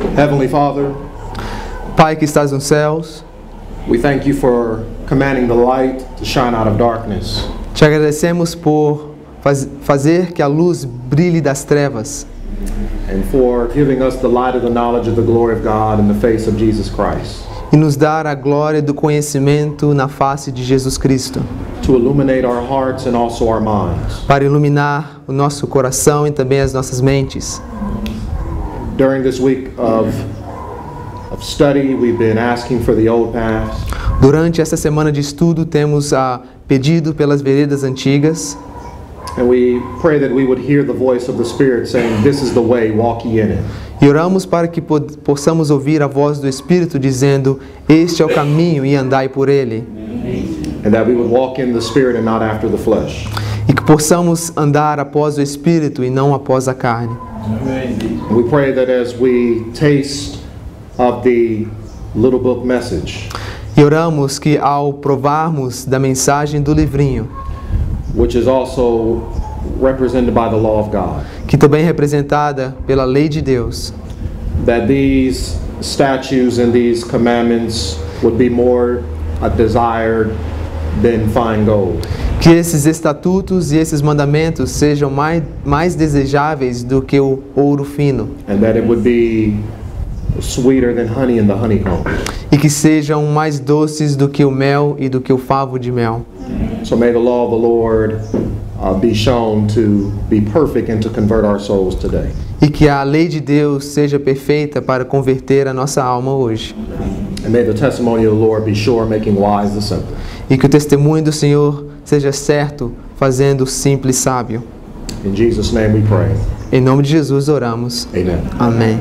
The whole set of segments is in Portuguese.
Heavenly Father, Pai que estás nos céus, we thank you for commanding the light to shine out of darkness. te agradecemos por fazer que a luz brilhe das trevas And for giving us the light of the knowledge of the glory of God in the face of Jesus Christ, e nos dar a glória do conhecimento na face de Jesus Cristo, to illuminate our hearts and also our minds. para iluminar o nosso coração e também as nossas mentes. During this week of study, we've been asking for the old paths. Durante esta semana de estudo, temos pedido pelas veredas antigas. And we pray that we would hear the voice of the Spirit saying, "This is the way, walk ye in it." E oramos para que possamos ouvir a voz do Espírito dizendo: este é o caminho e andai por ele. And that we would walk in the Spirit and not after the flesh. E que possamos andar após o Espírito e não após a carne. And we pray that as we taste of the little book message, E oramos que ao provarmos da mensagem do livrinho, which is also represented by the law of God, que também é representada pela lei de Deus, that these statutes and these commandments would be more desired than fine gold. que esses estatutos e esses mandamentos sejam mais desejáveis do que o ouro fino, And that it would be sweeter than honey in the honeycomb. e que sejam mais doces do que o mel e do que o favo de mel. So may the law of the Lord be shown to be perfect and to convert our souls today. E que a lei de Deus seja perfeita para converter a nossa alma hoje. And may the testimony of the Lord be sure, making wise the simple. E que o testemunho do Senhor seja certo, fazendo o simples sábio. In Jesus' name we pray. Em nome de Jesus oramos. Amen. Amém.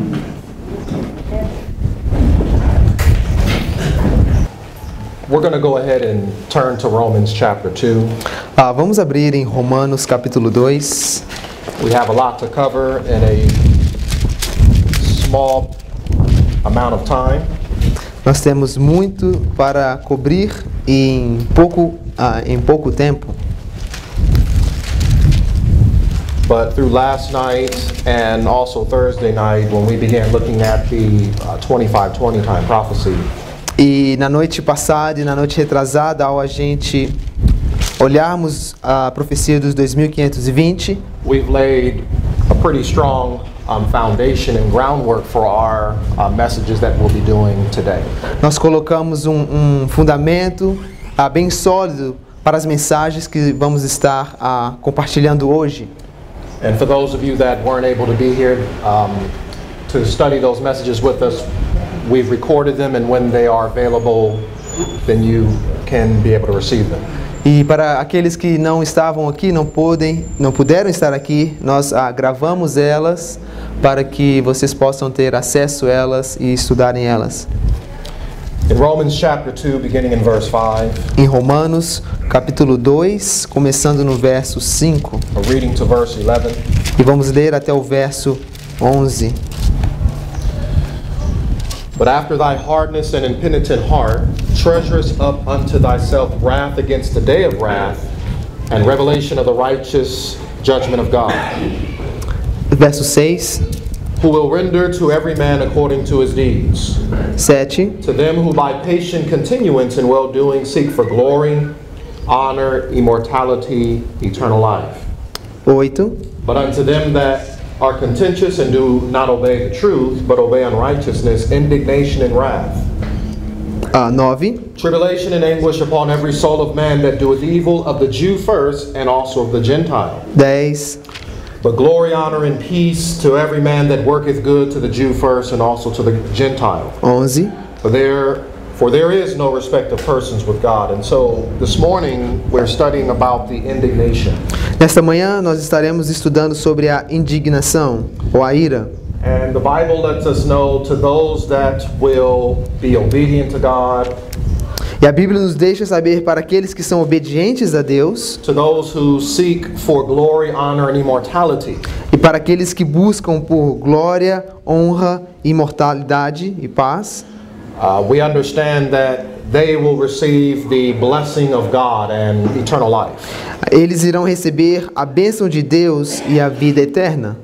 We're going to go ahead and turn to Romans chapter 2. Vamos abrir em Romanos capítulo 2. We have a lot to cover in a small amount of time. Nós temos muito para cobrir em pouco tempo. But through last night and also Thursday night, when we began looking at the 25-20 time prophecy, E na noite passada e na noite retrasada, ao a gente olharmos a profecia dos 2520, we've laid a pretty strong foundation and groundwork for our messages that we'll be doing today. nós colocamos um fundamento bem sólido para as mensagens que vamos estar compartilhando hoje. And for those of you that weren't able to be here to study those messages with us, we've recorded them, and when they are available, then you can be able to receive them. E para aqueles que não estavam aqui, não puderam estar aqui, nós gravamos elas para que vocês possam ter acesso a elas e estudarem elas. In Romans chapter 2, beginning in verse 5, Em Romanos, capítulo 2, começando no verso 5, we're reading to verse 11. e vamos ler até o verso 11. But after thy hardness and impenitent heart, treasurest up unto thyself wrath against the day of wrath, and revelation of the righteous judgment of God, Verso 6, who will render to every man according to his deeds. 7, To them who by patient continuance in well-doing seek for glory, honor, immortality, eternal life. 8, But unto them that are contentious and do not obey the truth, but obey unrighteousness, indignation and wrath, 9, tribulation and anguish upon every soul of man that doeth evil, of the Jew first, and also of the Gentile. 10, But glory, honor, and peace to every man that worketh good, to the Jew first, and also to the Gentile. 11. For there is no respect of persons with God. And so this morning we're studying about the indignation. Nesta manhã nós estaremos estudando sobre a indignação ou a ira. And the Bible lets us know to those that will be obedient to God, E a Bíblia nos deixa saber para aqueles que são obedientes a Deus to those who seek for glory, honor, and immortality, e para aqueles que buscam por glória, honra, imortalidade e paz. we understand that they will receive the blessing of God and eternal life. Eles irão receber a bênção de Deus e a vida eterna.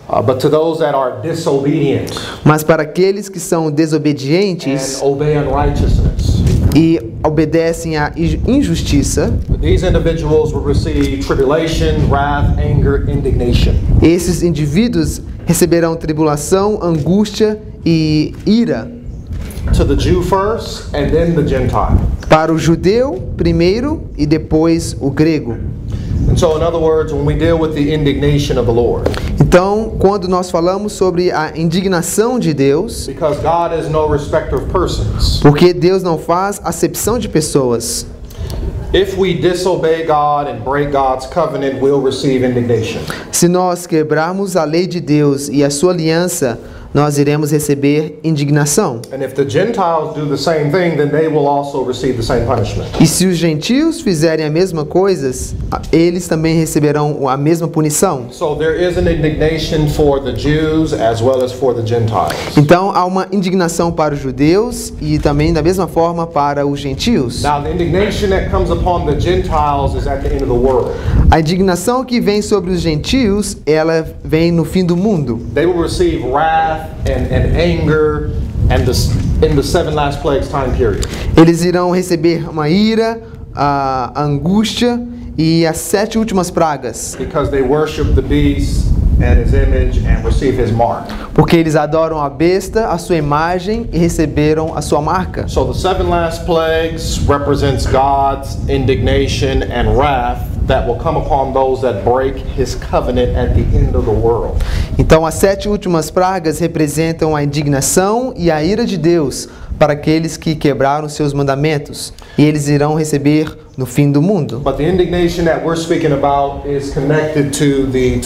But to those that are disobedient Mas para aqueles que são and desobedientes obey unrighteousness, e obedecem à injustiça, these individuals will receive tribulation, wrath, anger, indignation. esses indivíduos receberão tribulação, angústia e ira. To the Jew first, and then the Gentile. Para o judeu primeiro e depois o grego. And so, in other words, when we deal with the indignation of the Lord, Então, quando nós falamos sobre a indignação de Deus, because God is no respecter of persons, porque Deus não faz acepção de pessoas. if we disobey God and break God's covenant, we'll receive indignation. Se nós quebrarmos a lei de Deus e a sua aliança, nós iremos receber indignação. And if the Gentiles do the same thing, then they will also receive the same punishment. E se os gentios fizerem a mesma coisa, eles também receberão a mesma punição. So there is an indignation for the Jews as well as for the Gentiles. Então há uma indignação para os judeus e também da mesma forma para os gentios. Now, the indignation that comes upon the Gentiles is at the end of the world. A indignação que vem sobre os gentios, ela vem no fim do mundo. They will receive wrath and anger and in the 7 last plagues time period. Eles irão receber uma ira, a angústia e as 7 últimas pragas, Because they worship the beast and his image and receive his mark. porque eles adoram a besta, a sua imagem e receberam a sua marca. So the 7 last plagues represents God's indignation and wrath that will come upon those that break his covenant at the end of the world. Então as 7 últimas pragas representam a indignação e a ira de Deus para aqueles que quebraram seus mandamentos, e eles irão receber no fim do mundo. But the indignation that we're speaking about is connected to the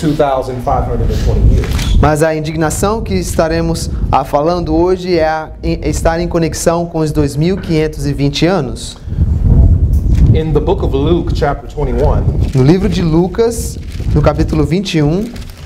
2,520 years. Mas a indignação que estaremos falando hoje é estar em conexão com os 2520 anos. In the book of Luke, chapter 21, No livro de Lucas, no capítulo 21,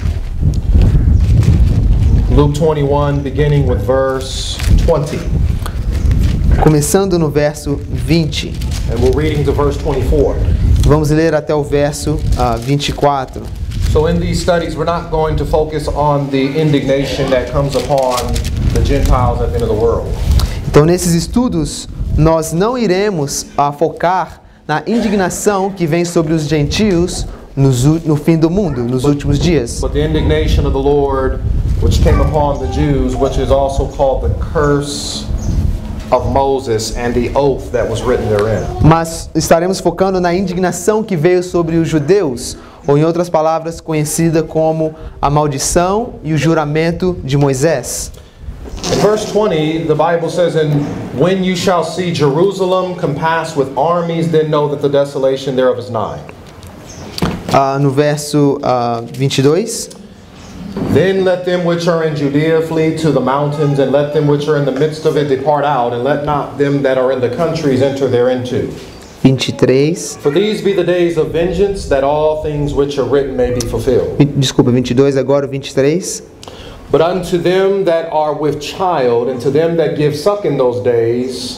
Luke 21, beginning with verse 20, começando no verso 20, and we're reading to verse 24. vamos ler até o verso 24. So in these studies, we're not going to focus on the indignation that comes upon the Gentiles at the end of the world. Então, nesses estudos, nós não iremos focar na indignação que vem sobre os gentios no fim do mundo, nos últimos dias. But the indignation of the Lord, which came upon the Jews, which is also called the curse of Moses and the oath that was written therein. Mas estaremos focando na indignação que veio sobre os judeus, ou em outras palavras, conhecida como a maldição e o juramento de Moisés. In verse 20, the Bible says, "And when you shall see Jerusalem compassed with armies, then know that the desolation thereof is nigh." No verso 22, Then let them which are in Judea flee to the mountains, and let them which are in the midst of it depart out, and let not them that are in the countries enter thereinto. 23, For these be the days of vengeance, that all things which are written may be fulfilled. desculpa, 22 agora, o 23. But unto them that are with child, and to them that give suck in those days,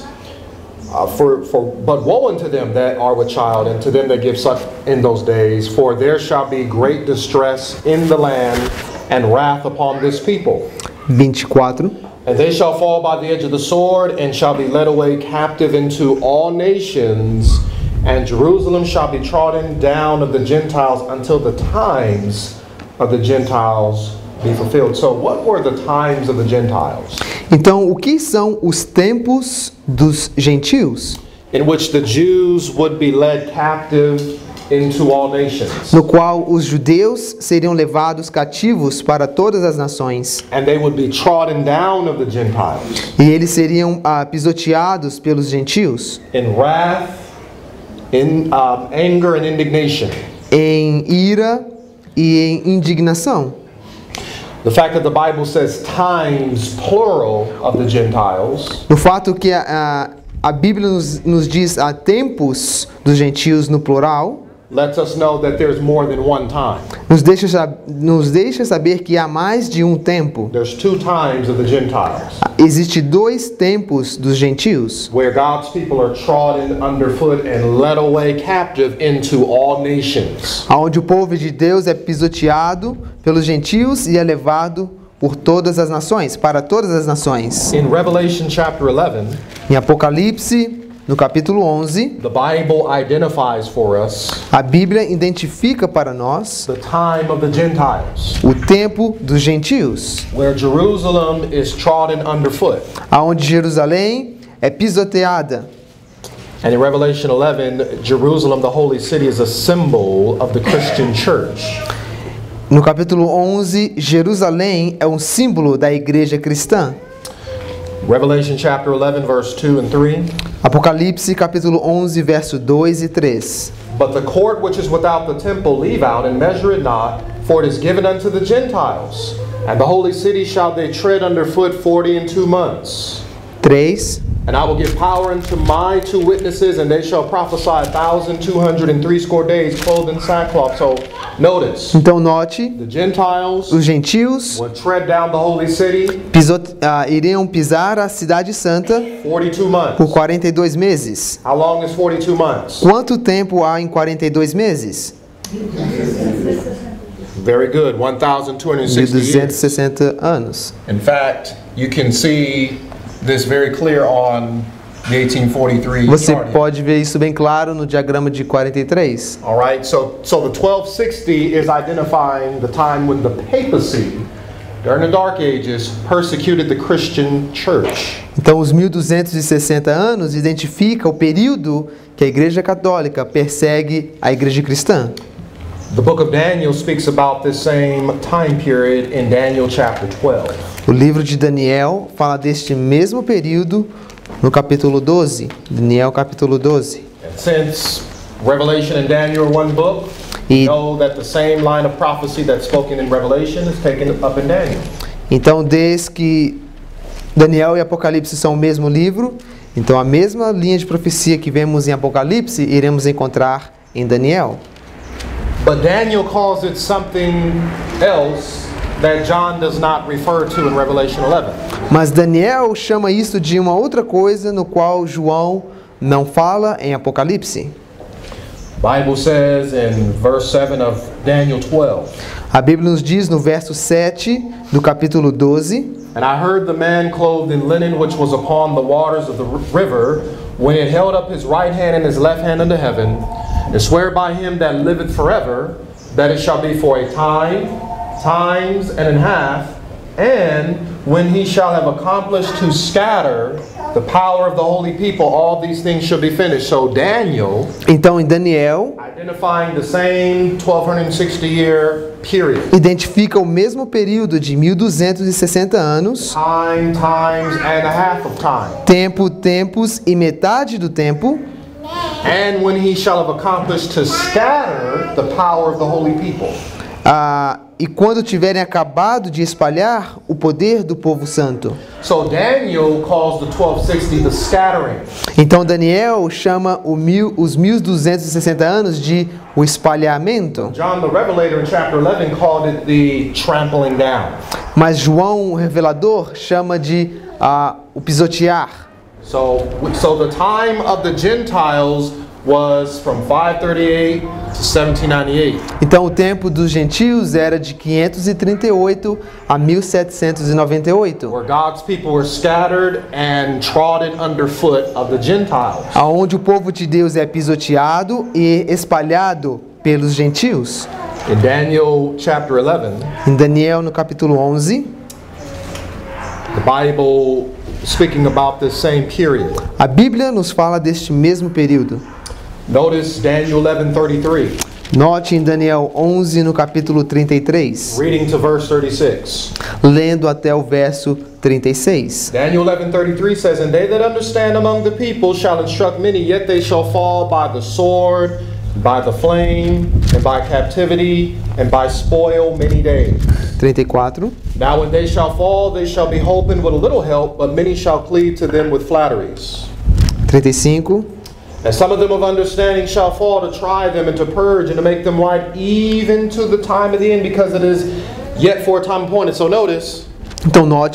but woe unto them that are with child, and to them that give suck in those days, for there shall be great distress in the land, and wrath upon this people. 24. And they shall fall by the edge of the sword, and shall be led away captive into all nations, and Jerusalem shall be trodden down of the Gentiles until the times of the Gentiles be fulfilled. So what were the times of the Gentiles? Então, o que são os tempos dos gentios? In which the Jews would be led captive into all nations. No qual os judeus seriam levados cativos para todas as nações. And they would be trodden down of the Gentiles. E eles seriam pisoteados pelos gentios. In wrath, in anger and indignation. Em ira e em indignação. The fact that the Bible says times, plural, of the Gentiles, No fato que a Bíblia nos diz tempos dos gentios no plural, lets us know that there's more than one time. nos deixa saber que há mais de um tempo. There's 2 times of the Gentiles. Existem dois tempos dos gentios, where God's people are trodden underfoot and led away captive into all nations. onde o povo de Deus é pisoteado pelos gentios e é levado por todas as nações, para todas as nações. In Revelation chapter 11, Em Apocalipse, no capítulo 11, the Bible identifies for us a Bíblia identifica para nós the time of the Gentiles, o tempo dos gentios, where Jerusalem is trodden underfoot. aonde Jerusalém é pisoteada. And in Revelation 11, Jerusalem, the holy city, is a symbol of the Christian church. No capítulo 11, Jerusalém é um símbolo da igreja cristã. Revelation chapter 11, verse 2 and 3. Apocalipse, capítulo 11, verso 2 e 3. But the court which is without the temple leave out, and measure it not, for it is given unto the Gentiles. And the holy city shall they tread underfoot 42 months. 3. And I will give power unto my two witnesses, and they shall prophesy 1,260 days, clothed in sackcloth. So notice, Então note, the Gentiles os gentios would tread down the holy city iriam pisar a cidade santa 42 por months. 42 meses. How long is 42 months? Quanto tempo há em 42 meses? Very good, 1,260 years. 1260 anos. In fact, you can see this very clear on the 1843 Você chart. pode ver isso bem claro no diagrama de 43. All right, so the 1260 is identifying the time when the papacy, during the Dark Ages, persecuted the Christian church. Então, os 1260 anos identifica o período que a Igreja Católica persegue a Igreja Cristã. The book of Daniel speaks about this same time period in Daniel chapter 12. O livro de Daniel fala deste mesmo período no capítulo 12. Daniel capítulo 12. And since Revelation and Daniel are one book, we E- know that the same line of prophecy that's spoken in Revelation is taken up in Daniel. Então, desde que Daniel e Apocalipse são o mesmo livro, então a mesma linha de profecia que vemos em Apocalipse, iremos encontrar em Daniel. But Daniel calls it something else that John does not refer to in Revelation 11. Mas Daniel chama isso de uma outra coisa no qual João não fala em Apocalipse. The Bible says in verse 7 of Daniel 12, A Bíblia nos diz no verso 7 do capítulo 12: And I heard the man clothed in linen which was upon the waters of the river, when it held up his right hand and his left hand unto heaven, and swear by him that liveth forever, that it shall be for a time, times and a half, and when he shall have accomplished to scatter the power of the holy people, all these things shall be finished. So Daniel, Então, em Daniel, identifying the same 1260 year period, identifica o mesmo período de 1260 anos, time, times and a half of time. tempo, tempos e metade do tempo, And when he shall have accomplished to scatter the power of the holy people. e quando tiverem acabado de espalhar o poder do povo santo. So Daniel calls the 1260 the scattering. Então Daniel chama os 1260 anos de o espalhamento, John the Revelator in chapter 11 called it the trampling down. mas João o Revelador chama de o pisotear. So the time of the Gentiles was from 538 to 1798. Então o tempo dos gentios era de 538 a 1798, Where God's people were scattered and trodden underfoot of the Gentiles. aonde o povo de Deus é pisoteado e espalhado pelos gentios. In Daniel chapter 11, Em Daniel, no capítulo 11, the Bible speaking about this same period. a Bíblia nos fala deste mesmo período. Notice Daniel 11:33, Note em Daniel 11, no capítulo 33, reading to verse 36. lendo até o verso 36. Daniel 11:33 says, And they that understand among the people shall instruct many, yet they shall fall by the sword, by the flame, and by captivity, and by spoil many days. 34. Now when they shall fall, they shall be holpen with a little help, but many shall cleave to them with flatteries. 35. And some of them of understanding shall fall to try them and to purge and to make them right even to the time of the end, because it is yet for a time appointed. So notice, Então note,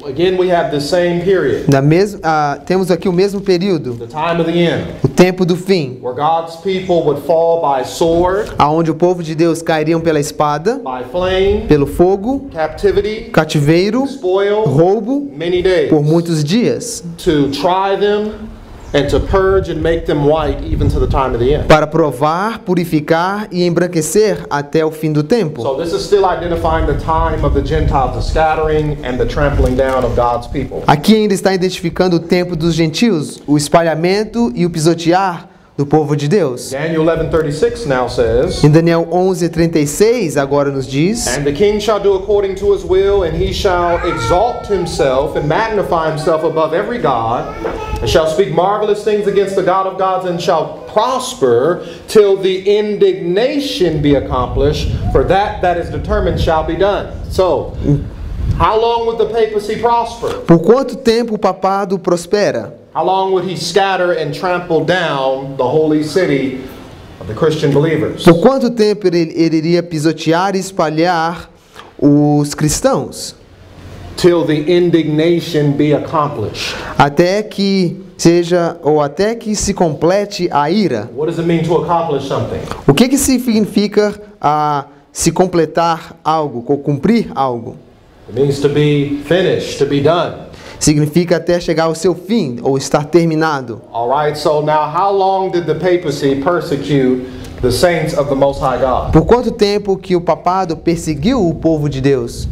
again we have the same period, Temos aqui o mesmo período, the time of the end, o tempo do fim, where God's people would fall by sword, aonde o povo de Deus cairiam pela espada, by flame, pelo fogo, captivity, cativeiro, spoil, roubo, many days, por muitos dias, to try them and to purge and make them white even to the time of the end. para provar, purificar e embranquecer até o fim do tempo. So this is still identifying the time of the Gentiles, the scattering and the trampling down of God's people. Aqui ainda está identificando o tempo dos gentios, o espalhamento e o pisotear do povo de Deus. Daniel 11:36 now says, Em Daniel 11:36 agora nos diz: and the king shall do according to his will, and he shall exalt himself and magnify himself above every god, and shall speak marvelous things against the God of gods, and shall prosper till the indignation be accomplished, for that is determined shall be done. So, how long would the papacy prosper? Por quanto tempo o papado prospera? How long would he scatter and trample down the holy city of the Christian believers? Por quanto tempo ele iria pisotear e espalhar os cristãos? Till the indignation be accomplished. Até que se complete a ira. What does it mean to accomplish something? O que significa se completar algo, ou cumprir algo? It means to be finished, to be done. Significa até chegar ao seu fim, ou estar terminado. All right, so now how long did the papacy persecute the saints of the Most High God? Por quanto tempo que o papado perseguiu o povo de Deus?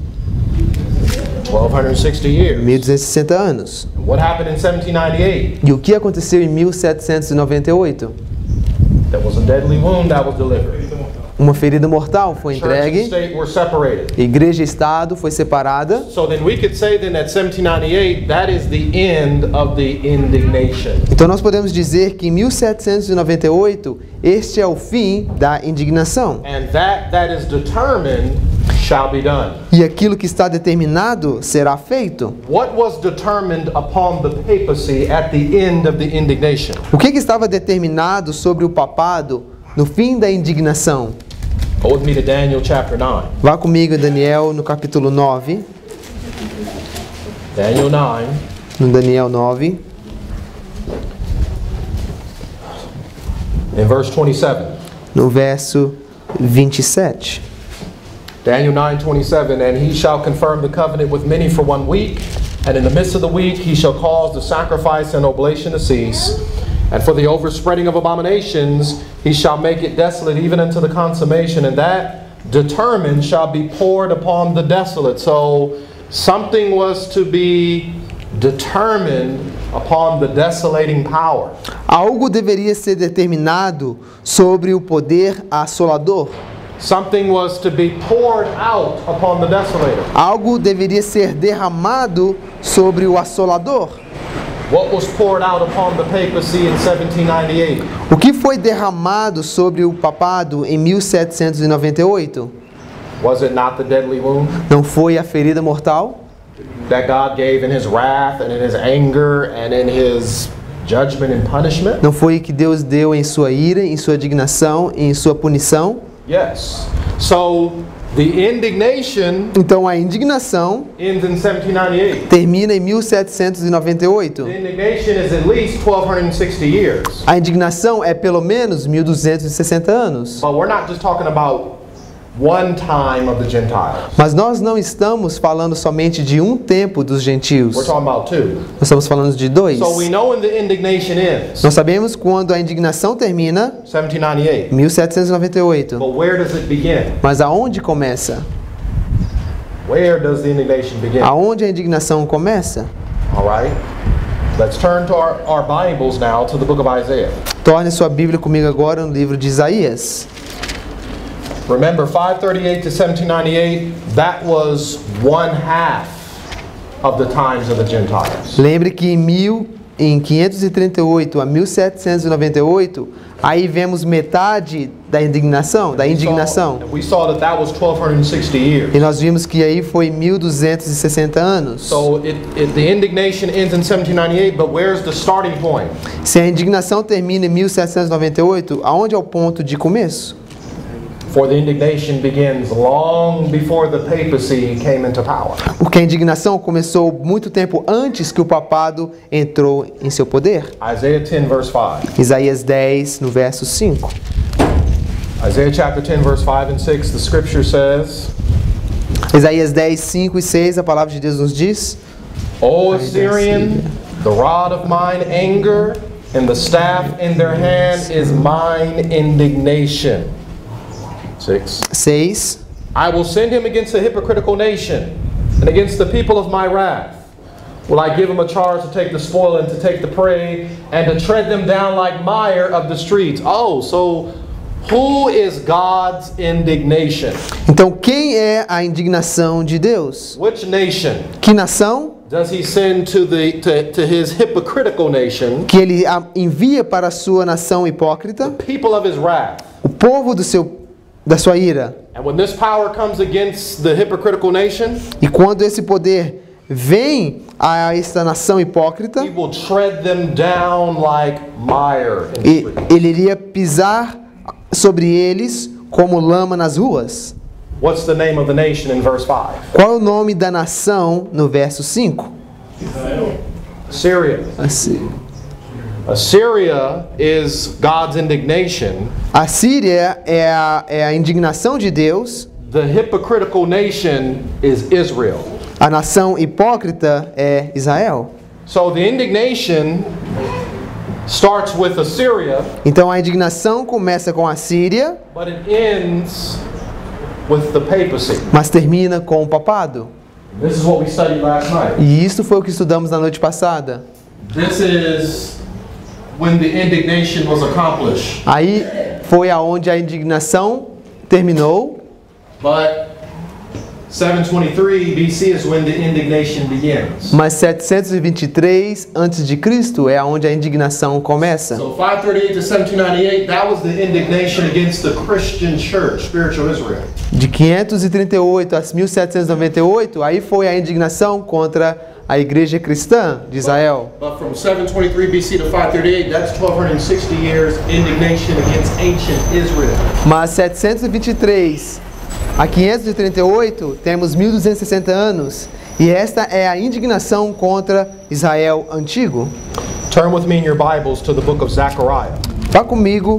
1260 years. 1260 anos. What happened in 1798? E o que aconteceu em 1798? There was a deadly wound that was delivered. Uma ferida mortal foi Church and entregue, state were separated. igreja e Estado foi separada. So then we could say then at 1798 that is the end of the indignation. Então nós podemos dizer que em 1798 este é o fim da indignação. And that is determined shall be done. E aquilo que está determinado será feito. What was determined upon the papacy at the end of the indignation? O que estava determinado sobre o papado no fim da indignação? Go with me to Daniel chapter 9. Vá comigo em Daniel no capítulo 9. Daniel 9. No Daniel 9. In verse 27. No verso 27. Daniel 9:27, and he shall confirm the covenant with many for 1 week, and in the midst of the week he shall cause the sacrifice and oblation to cease, and for the overspreading of abominations he shall make it desolate even unto the consummation, and that determined shall be poured upon the desolate. So something was to be determined upon the desolating power. Algo deveria ser determinado sobre o poder assolador. Something was to be poured out upon the desolator. Algo deveria ser derramado sobre o assolador. What was poured out upon the papacy in 1798? O que foi derramado sobre o papado em 1798? Was it not the deadly wound Não foi a ferida mortal that God gave in his wrath and in his anger and in his judgment and punishment? Não foi que Deus deu em sua ira, em sua indignação, em sua punição? Yes. So the indignation Então a indignação ends in 1798. termina em 1798. The indignation is at least 1260 years. A indignação é pelo menos 1260 anos. But we're not just talking about one time of the Gentiles. Mas nós não estamos falando somente de um tempo dos gentios. We're talking about two. Nós estamos falando de dois. So we know when the indignation ends, Nós sabemos quando a indignação termina, 1798. 1798. But where does it begin? Mas aonde começa? Where does the indignation begin? Aonde a indignação começa? All right. Let's turn to our Bibles now to the book of Isaiah. Torne sua Bíblia comigo agora no livro de Isaías. Remember, 538 to 1798, that was 1/2 of the times of the Gentiles. Lembre que em 538 a 1798, aí vemos metade da indignação, We saw that was 1260 years. E nós vimos que aí foi 1260 anos. So the indignation ends in 1798, but where's the starting point? Se a indignação termina em 1798, aonde é o ponto de começo? For the indignation begins long before the papacy came into power. Porque a indignação começou muito tempo antes que o papado entrou em seu poder. Isaiah 10 verse 5. Isaías 10, no verso 5. Isaiah chapter 10 verse 5 and 6, the scripture says, Isaías 10, 5 e 6, a palavra de Deus nos diz: O Assyrian, the rod of mine anger, and the staff in their hand is mine indignation. 6. I will send him against a hypocritical nation, and against the people of my wrath. Will I give him a charge to take the spoil and to take the prey, and to tread them down like mire of the streets. Oh, so who is God's indignation? Então, quem é a indignação de Deus? Which nation Que nação? does he send to his hypocritical nation? Que ele envia para a sua nação hipócrita, People of his wrath. o povo da sua ira. And when this power comes against the hypocritical nation, E quando esse poder vem a esta nação hipócrita, he will tread them down like mire in the e street. ele iria pisar sobre eles como lama nas ruas. What's the name of the nation in verse 5? Qual é o nome da nação no verso 5? Syria. Assim, Assyria is God's indignation. a Síria é a indignação de Deus, The hypocritical nation is Israel. a nação hipócrita é Israel. So the indignation starts with Assyria, Então a indignação começa com a Síria, but it ends with the papacy. mas termina com o papado. This is what we studied last night. E isso foi o que estudamos na noite passada. This is when the indignation was accomplished. Aí foi aonde a indignação terminou, But 723 BC is when the indignation begins. mas 723 a.C. é aonde a indignação começa. So 538 to 1798, that was the indignation against the Christian church, spiritual Israel. De 538 a 1798, aí foi a indignação contra a igreja cristã de Israel. But from 723 BC to 538, that's 1260 years indignation against ancient Israel. Mas 723 a 538 temos 1260 anos, e esta é a indignação contra Israel antigo. Turn with me in your Bibles to the book of Zechariah. Vá comigo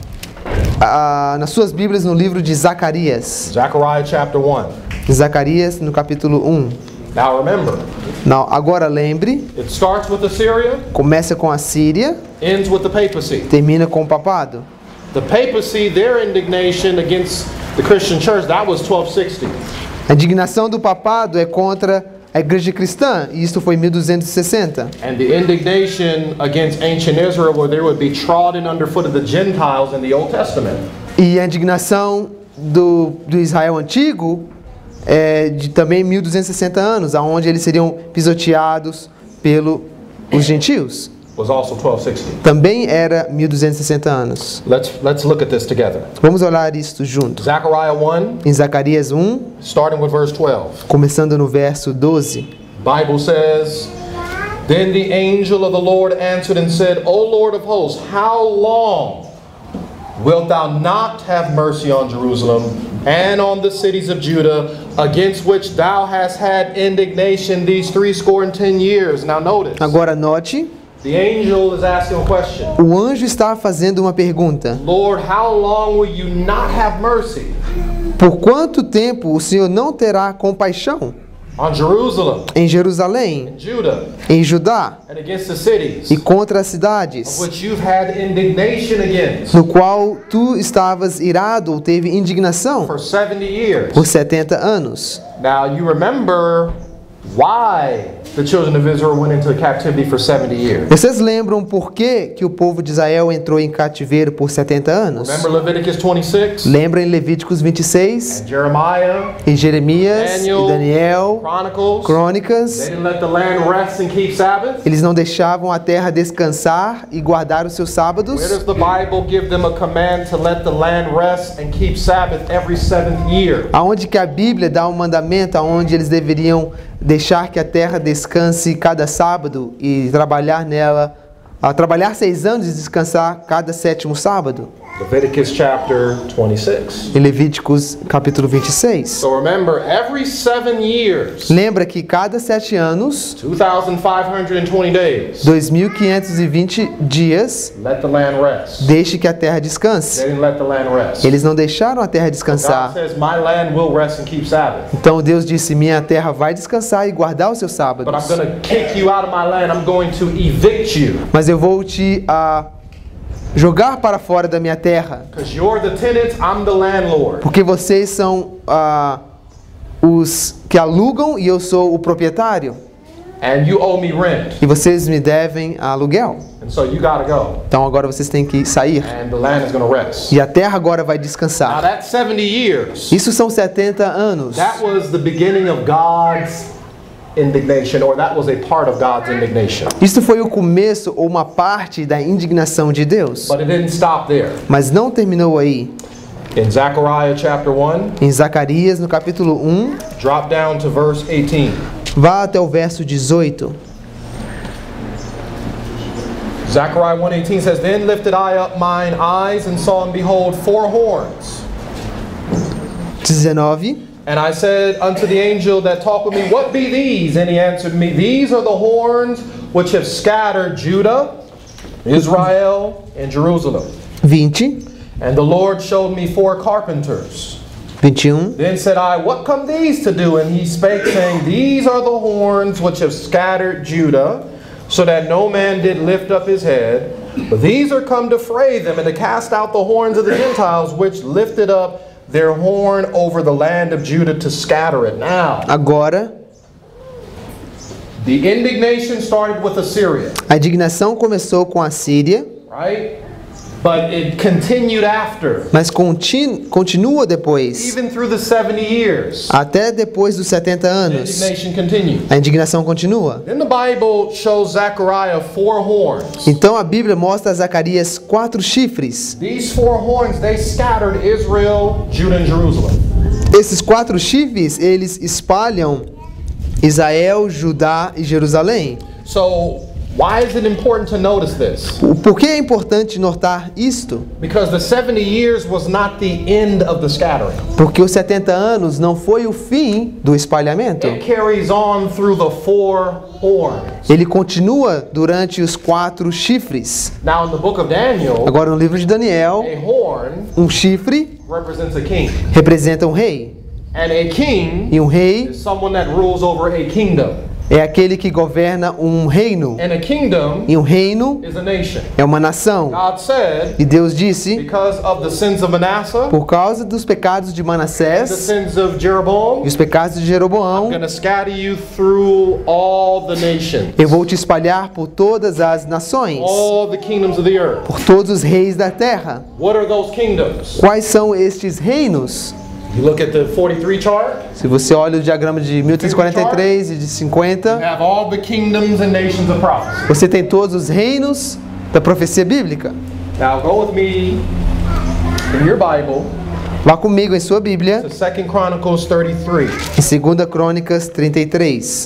nas suas Bíblias no livro de Zacarias. Zechariah chapter 1. Zacarias no capítulo 1. Now remember, Não, agora lembre, it starts with Assyria, começa com a Síria, ends with the papacy. termina com o papado. The papacy, their indignation against the Christian church, that was 1260. A indignação do papado é contra a igreja cristã, e isto foi em 1260. And the indignation against ancient Israel, where they would be trodden underfoot of the Gentiles in the Old Testament. E a indignação do Israel antigo é de também 1260 anos, aonde eles seriam pisoteados pelos gentios. Was also 1260. Também era 1260 anos. Let's look at this together. Vamos olhar isto juntos. Zechariah 1, Em Zacarias 1, starting with verse 12. começando no verso 12. Bible says, Then the angel of the Lord answered and said, O Lord of hosts, how long wilt thou not have mercy on Jerusalem and on the cities of Judah, against which thou hast had indignation these 70 years? Now notice, Agora note, the angel is asking a question. o anjo está fazendo uma pergunta. Lord, how long will you not have mercy Por quanto tempo o Senhor não terá compaixão on Jerusalem, em Jerusalém, Judah, em Judá and against the cities e contra as of cidades, which you've had indignation against no qual tu estavas irado ou teve indignação for 70 years? por 70 anos? Now you remember why the children of Israel went into captivity for 70 years. Vocês lembram por que o povo de Israel entrou em cativeiro por 70 anos? Remember Leviticus 26 Lembra em Levíticos 26, and Jeremiah, em Jeremias e Daniel, Daniel, Chronicles? They Crônicas, didn't let the land rest and keep Sabbath. eles não deixavam a terra descansar e guardar os seus sábados. Where does the Bible give them a command to let the land rest and keep Sabbath every 7th year? Aonde que a Bíblia dá um mandamento aonde eles deveriam deixar que a terra descanse cada sábado e trabalhar nela, trabalhar 6 anos e descansar cada 7º sábado? Leviticus chapter 26. Em Levíticos capítulo 26. So remember, every 7 years, Lembra que cada 7 anos, 2,520 days, 2.520 dias, let the land rest. deixe que a terra They descanse. didn't let the land rest. Eles não deixaram a terra God descansar. says, my land will rest and keep Sabbath. Então Deus disse, minha terra vai descansar e guardar os seus But I'm sábados. going to kick you out of my land. I'm going to evict you. Mas eu vou te jogar para fora da minha terra. Because you're the tenants, I'm the landlord. Porque vocês são os que alugam e eu sou o proprietário. And you owe me rent. E vocês me devem aluguel. And so you got to go. Então agora vocês têm que sair. And the land is going to rest. E a terra agora vai Now descansar. that's 70 years. Isso são 70 anos. That was the beginning of God's indignation, or that was a part of God's indignation. Isso foi o começo ou uma parte da indignação de Deus. But it didn't stop there. Mas não terminou aí. In Zechariah chapter 1, Em Zacarias, no capítulo 1, drop down to verse 18. vá até o verso 18. Zechariah 1:18 says, Then lifted I up mine eyes and saw, and behold, 4 horns. 19. And I said unto the angel that talked with me, What be these? And he answered me, These are the horns which have scattered Judah, Israel, and Jerusalem. 20. And the Lord showed me 4 carpenters. 21. Then said I, What come these to do? And he spake, saying, These are the horns which have scattered Judah, so that no man did lift up his head. But these are come to fray them, and to cast out the horns of the Gentiles, which lifted up their horn over the land of Judah to scatter it. Now, Agora, the indignation started with Assyria, a indignação começou com a Síria, right? But it continued after, mas continua depois, even through the 70 years. até depois dos 70 The anos. indignation continued. A indignação continua. Then the Bible shows Zechariah 4 horns. Então a Bíblia mostra a Zacarias 4 chifres. These 4 horns, they scattered Israel, Judah, and Jerusalem. Esses 4 chifres, eles espalham Israel, Judá e Jerusalém. So, why is it important to notice this? Por que é importante notar isto? Because the 70 years was not the end of the scattering. Porque os 70 anos não foi o fim do espalhamento. It carries on through the 4 horns. Ele continua durante os 4 chifres. Now, in the book of Daniel, Agora no livro de Daniel, a horn um chifre represents a king. representa um rei. And a king E um rei is someone that rules over a kingdom. é aquele que governa um reino. And a kingdom E um reino is a nation. é uma nação. God said, E Deus disse, because of the sins of Manasseh, por causa dos pecados de the Manassés sins of e Jeroboam, os pecados de Jeroboão, I'm going to scatter you through all the nations, eu vou te espalhar por todas as nações, all the kingdoms of the earth. por todos os reis da terra. What are those kingdoms? Quais são estes reinos? You look at the 43 chart, Se você olha o diagrama de 1343 e de you 50, have all the kingdoms and nations of prophecy. você tem todos os reinos da profecia bíblica. Now go with me in your Bible Vá comigo em sua Bíblia, to 2 Chronicles 33, em 2 Crônicas 33.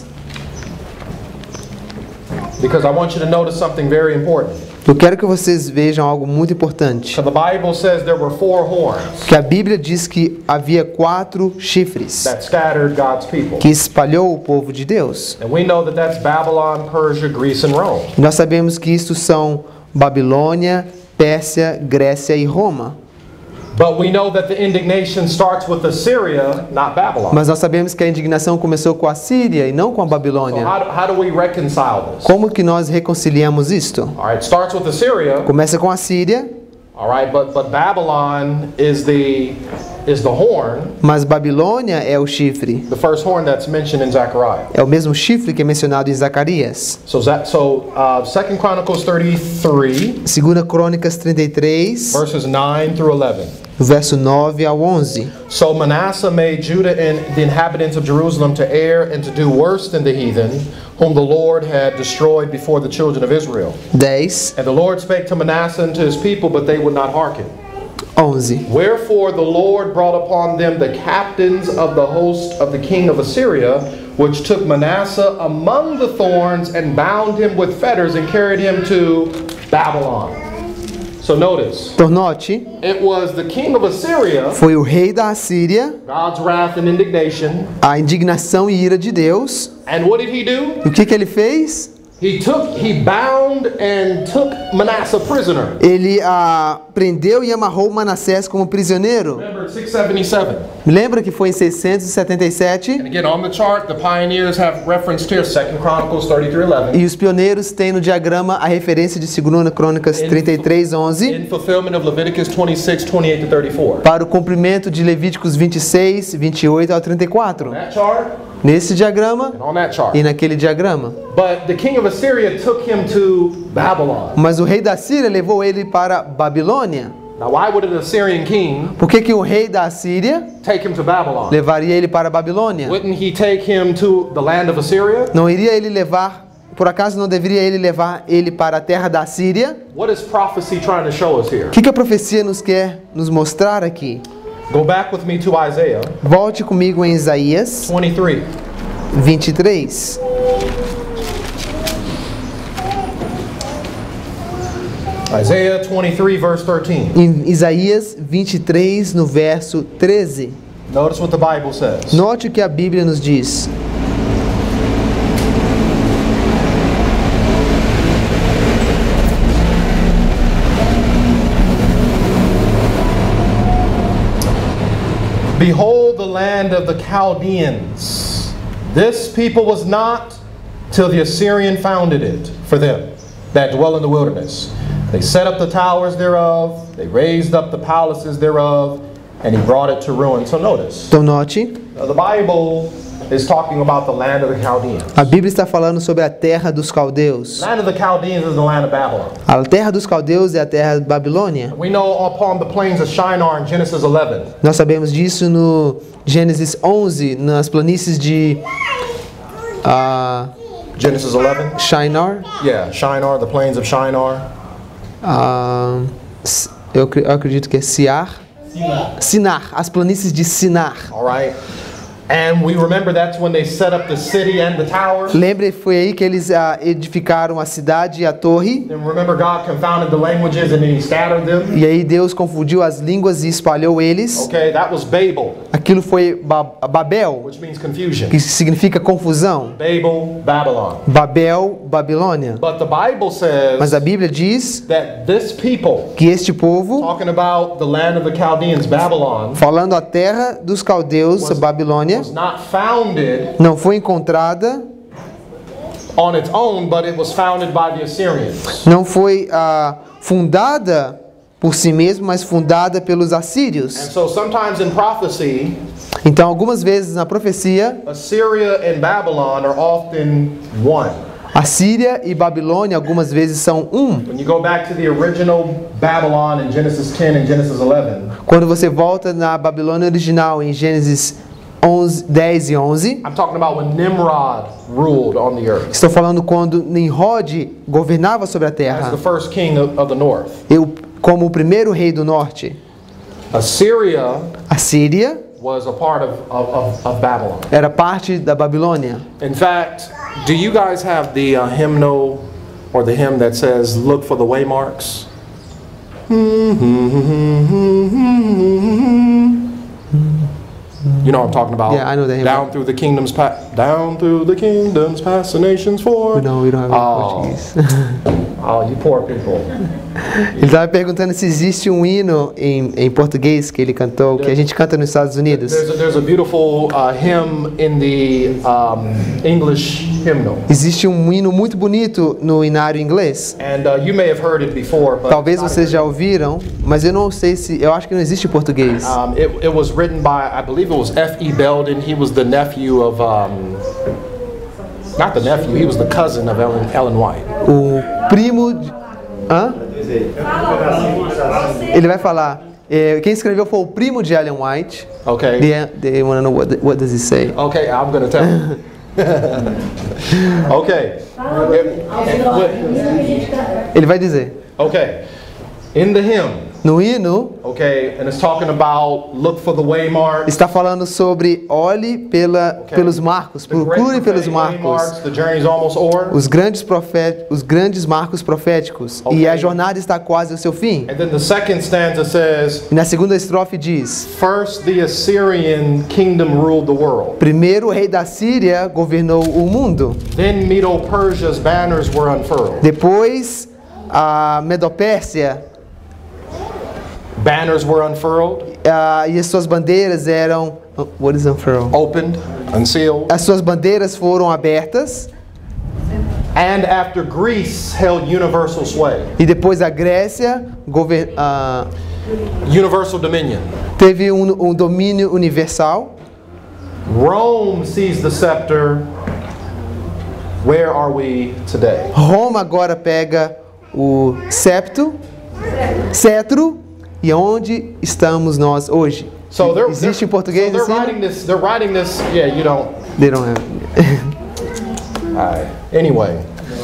because I want you to notice something very important. Eu quero que vocês vejam algo muito importante. So the Bible says there were 4 horns Que a Bíblia diz que havia 4 chifres that scattered God's people. que espalhou o povo de Deus. And we know that that's Babylon, Persia, Greece, and Rome. E nós sabemos que isto são Babilônia, Pérsia, Grécia e Roma. But we know that the indignation starts with Assyria, not Babylon. Mas nós sabemos que a indignação começou com a Síria e não com a So Babilônia. how do we reconcile this? Como que nós reconciliamos isto? All right, it starts with Assyria. Começa com a Síria, All right, but Babylon is the horn, mas Babilônia é o chifre. the first horn that's mentioned in Zechariah. É o mesmo chifre que é mencionado em Zacarias. So 2 Chronicles 33, 2 Crônicas 33, verses 9 through 11. do verso 9 ao 11. So Manasseh made Judah and the inhabitants of Jerusalem to err and to do worse than the heathen, whom the Lord had destroyed before the children of Israel. 10, And the Lord spake to Manasseh and to his people, but they would not hearken. 11. Wherefore the Lord brought upon them the captains of the host of the king of Assyria, which took Manasseh among the thorns and bound him with fetters and carried him to Babylon. So notice, Então note, it was the king of Assyria, foi o rei da Assíria, God's wrath and indignation. a indignação e ira de Deus. And what did he do? E o que ele fez? He bound and took Manasseh prisoner. Ele prendeu e amarrou Manassés como prisioneiro. Remember, 677. Lembra que foi em 677? And again, on the chart, the pioneers have referenced here 2 Chronicles 33:11. E os pioneiros têm no diagrama a referência de 2 Crônicas 33:11 In fulfillment of Leviticus 26:28 to 34. para o cumprimento de Levíticos 26, 28 ao 34. That chart Nesse diagrama and on that chart. e naquele diagrama. But the king of Assyria took him to Babylon. Mas o rei da Síria levou ele para Babilônia. Now, why would an Assyrian king Por que o rei da Síria take him to Babylon? levaria ele para Babilônia? Wouldn't he take him to the land of Assyria? Não iria ele levar, por acaso não deveria ele levar ele para a terra da Síria? What is prophecy trying to show us here? O que a profecia quer nos mostrar aqui? Go back with me to Isaiah Volte comigo em Isaías 23. 23. Isaiah 23, verse 13. Em Isaías 23, no verso 13. Notice what the Bible says. Note o que a Bíblia nos diz. Behold the land of the Chaldeans. This people was not till the Assyrian founded it for them that dwell in the wilderness. They set up the towers thereof, they raised up the palaces thereof, and he brought it to ruin. So notice, Então note, the Bible is talking about the land of the Chaldeans. a Bíblia está falando sobre a terra dos caldeus. The land of the Chaldeans is the land of Babylon. A terra dos caldeus é a terra de Babilônia. We know upon the plains of Shinar in Genesis 11. Nós sabemos disso no Gênesis 11, nas planícies de Genesis 11? Shinar. Yeah, Shinar, the plains of Shinar. Eu acredito que é Sinar, as planícies de Sinar. All right. And we remember that's when they set up the city and the tower. Lembre, foi aí que eles edificaram a cidade e a torre. And remember God confounded the languages and then he scattered them. E aí Deus confundiu as línguas e espalhou eles. Okay, that was Babel, Aquilo foi Babel, which means confusion. que significa confusão. Babel, Babylon. Babel, Babilônia. But the Bible Mas says a Bíblia diz that this people, que este povo, talking about the land of the Chaldeans, Babylon, falando a terra dos caldeus, a Babilônia, was not founded não foi encontrada, on its own, but it was founded by the Assyrians. não foi fundada por si mesma, mas fundada pelos assírios. And so sometimes in prophecy, Então, algumas vezes na profecia, Assyria and Babylon are often one. Assíria e Babilônia algumas vezes são um. When you go back to the original Babylon in Genesis 10 and Genesis 11, Quando você volta na Babilônia original em Gênesis 10 e 11, I'm talking about when Nimrod ruled on the earth estou falando quando Nimrod governava sobre a as terra, the first king of the north. como o primeiro rei do norte. Assyria A Síria was a part of Babylon. era parte da Babilônia. In fact, do you guys have the hymnal or the hymn that says, "Look for the waymarks"? You know what I'm talking about? Yeah, I know the hymn. Down through the kingdoms, down through the kingdoms, past the nations for. Não, we don't have it in português. Oh, you poor people. Ele estava perguntando se existe um hino em português que ele cantou, que a gente canta nos Estados Unidos. There's a beautiful hymn in the English hymnal. Existe um hino muito bonito no hinário inglês. And you may have heard it before, but Talvez vocês já ouviram, mas eu não sei se, eu acho que não existe em português. it was written by, I believe it was F.E. Belden. He was the nephew of, not the nephew, he was the cousin of Ellen White. O primo de, ele vai falar. Quem escreveu foi o primo de Ellen White. Okay. They want to know what does he say. Okay, I'm going to tell you. Okay. Ele vai dizer. Okay. In the hymn, No hino, okay, and it's talking about look for the waymarks. está falando sobre olhe pelos marcos, The great procure pelos prophetic marcos. waymarks, the journey's almost over. Os grandes marcos proféticos. Ok. E a jornada está quase ao seu fim. And then the second stanza says, E na segunda estrofe diz: first the Assyrian kingdom ruled the world. primeiro o rei da Síria governou o mundo. Then Medo-Persia's banners were unfurled. Depois a Medopérsia Banners were unfurled, e as suas bandeiras eram what is unfurled? opened, unsealed. As suas bandeiras foram abertas And after Greece held universal sway, e depois a Grécia universal dominion. teve um domínio universal. Rome seized the scepter. Where are we today? Roma agora pega o cetro, e onde estamos nós hoje? So they're, Existe em português so assim? they're writing this, yeah, you don't. They don't have. All right. Anyway,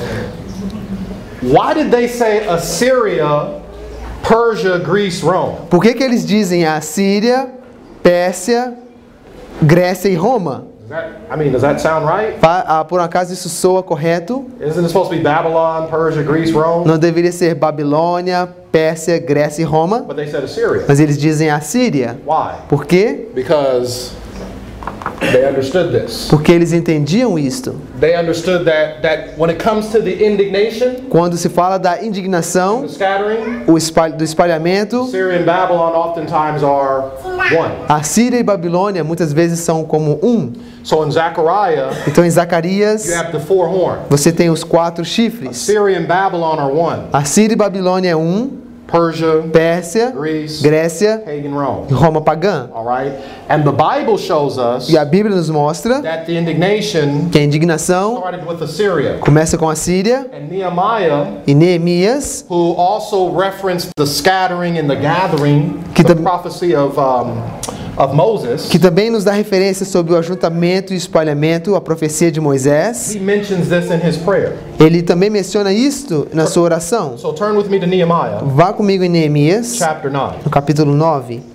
why did they say Assyria, Persia, Greece, Rome? Por que eles dizem a Síria, Pérsia, Grécia e Roma? Does that sound right? Por um acaso isso soa correto? Isn't it supposed to be Babylon, Persia, Greece, Rome? Não deveria ser Babilônia, Pérsia, Grécia e Roma? But they said Assyria. Mas eles dizem a Síria. Why? Por quê? Because they understood this. Porque eles entendiam isto. They understood that when it comes to the indignation, Quando se fala da indignação, the scattering, do espalhamento, Syria and Babylon oftentimes are one. a Síria e Babilônia muitas vezes são como um. So in Zechariah, Então em Zacarias you have the four horns. você tem os 4 chifres. Syria and Babylon are one. A Síria e Babilônia é um, Persia, Pérsia, Greece, Grécia pagan Rome. e Roma pagã. All right? And the Bible shows us E a Bíblia nos mostra that the indignation que a indignação started with Assyria. começa com a Síria And Nehemiah, e Neemias, who also referenced the scattering and the gathering, Que the tam- prophecy of Moses, que também nos dá referência sobre o ajuntamento e espalhamento, a profecia de Moisés. he mentions this in his prayer. Ele também menciona isto na sua oração. So turn with me to Nehemiah, Vá comigo em Neemias, chapter 9. no capítulo 9.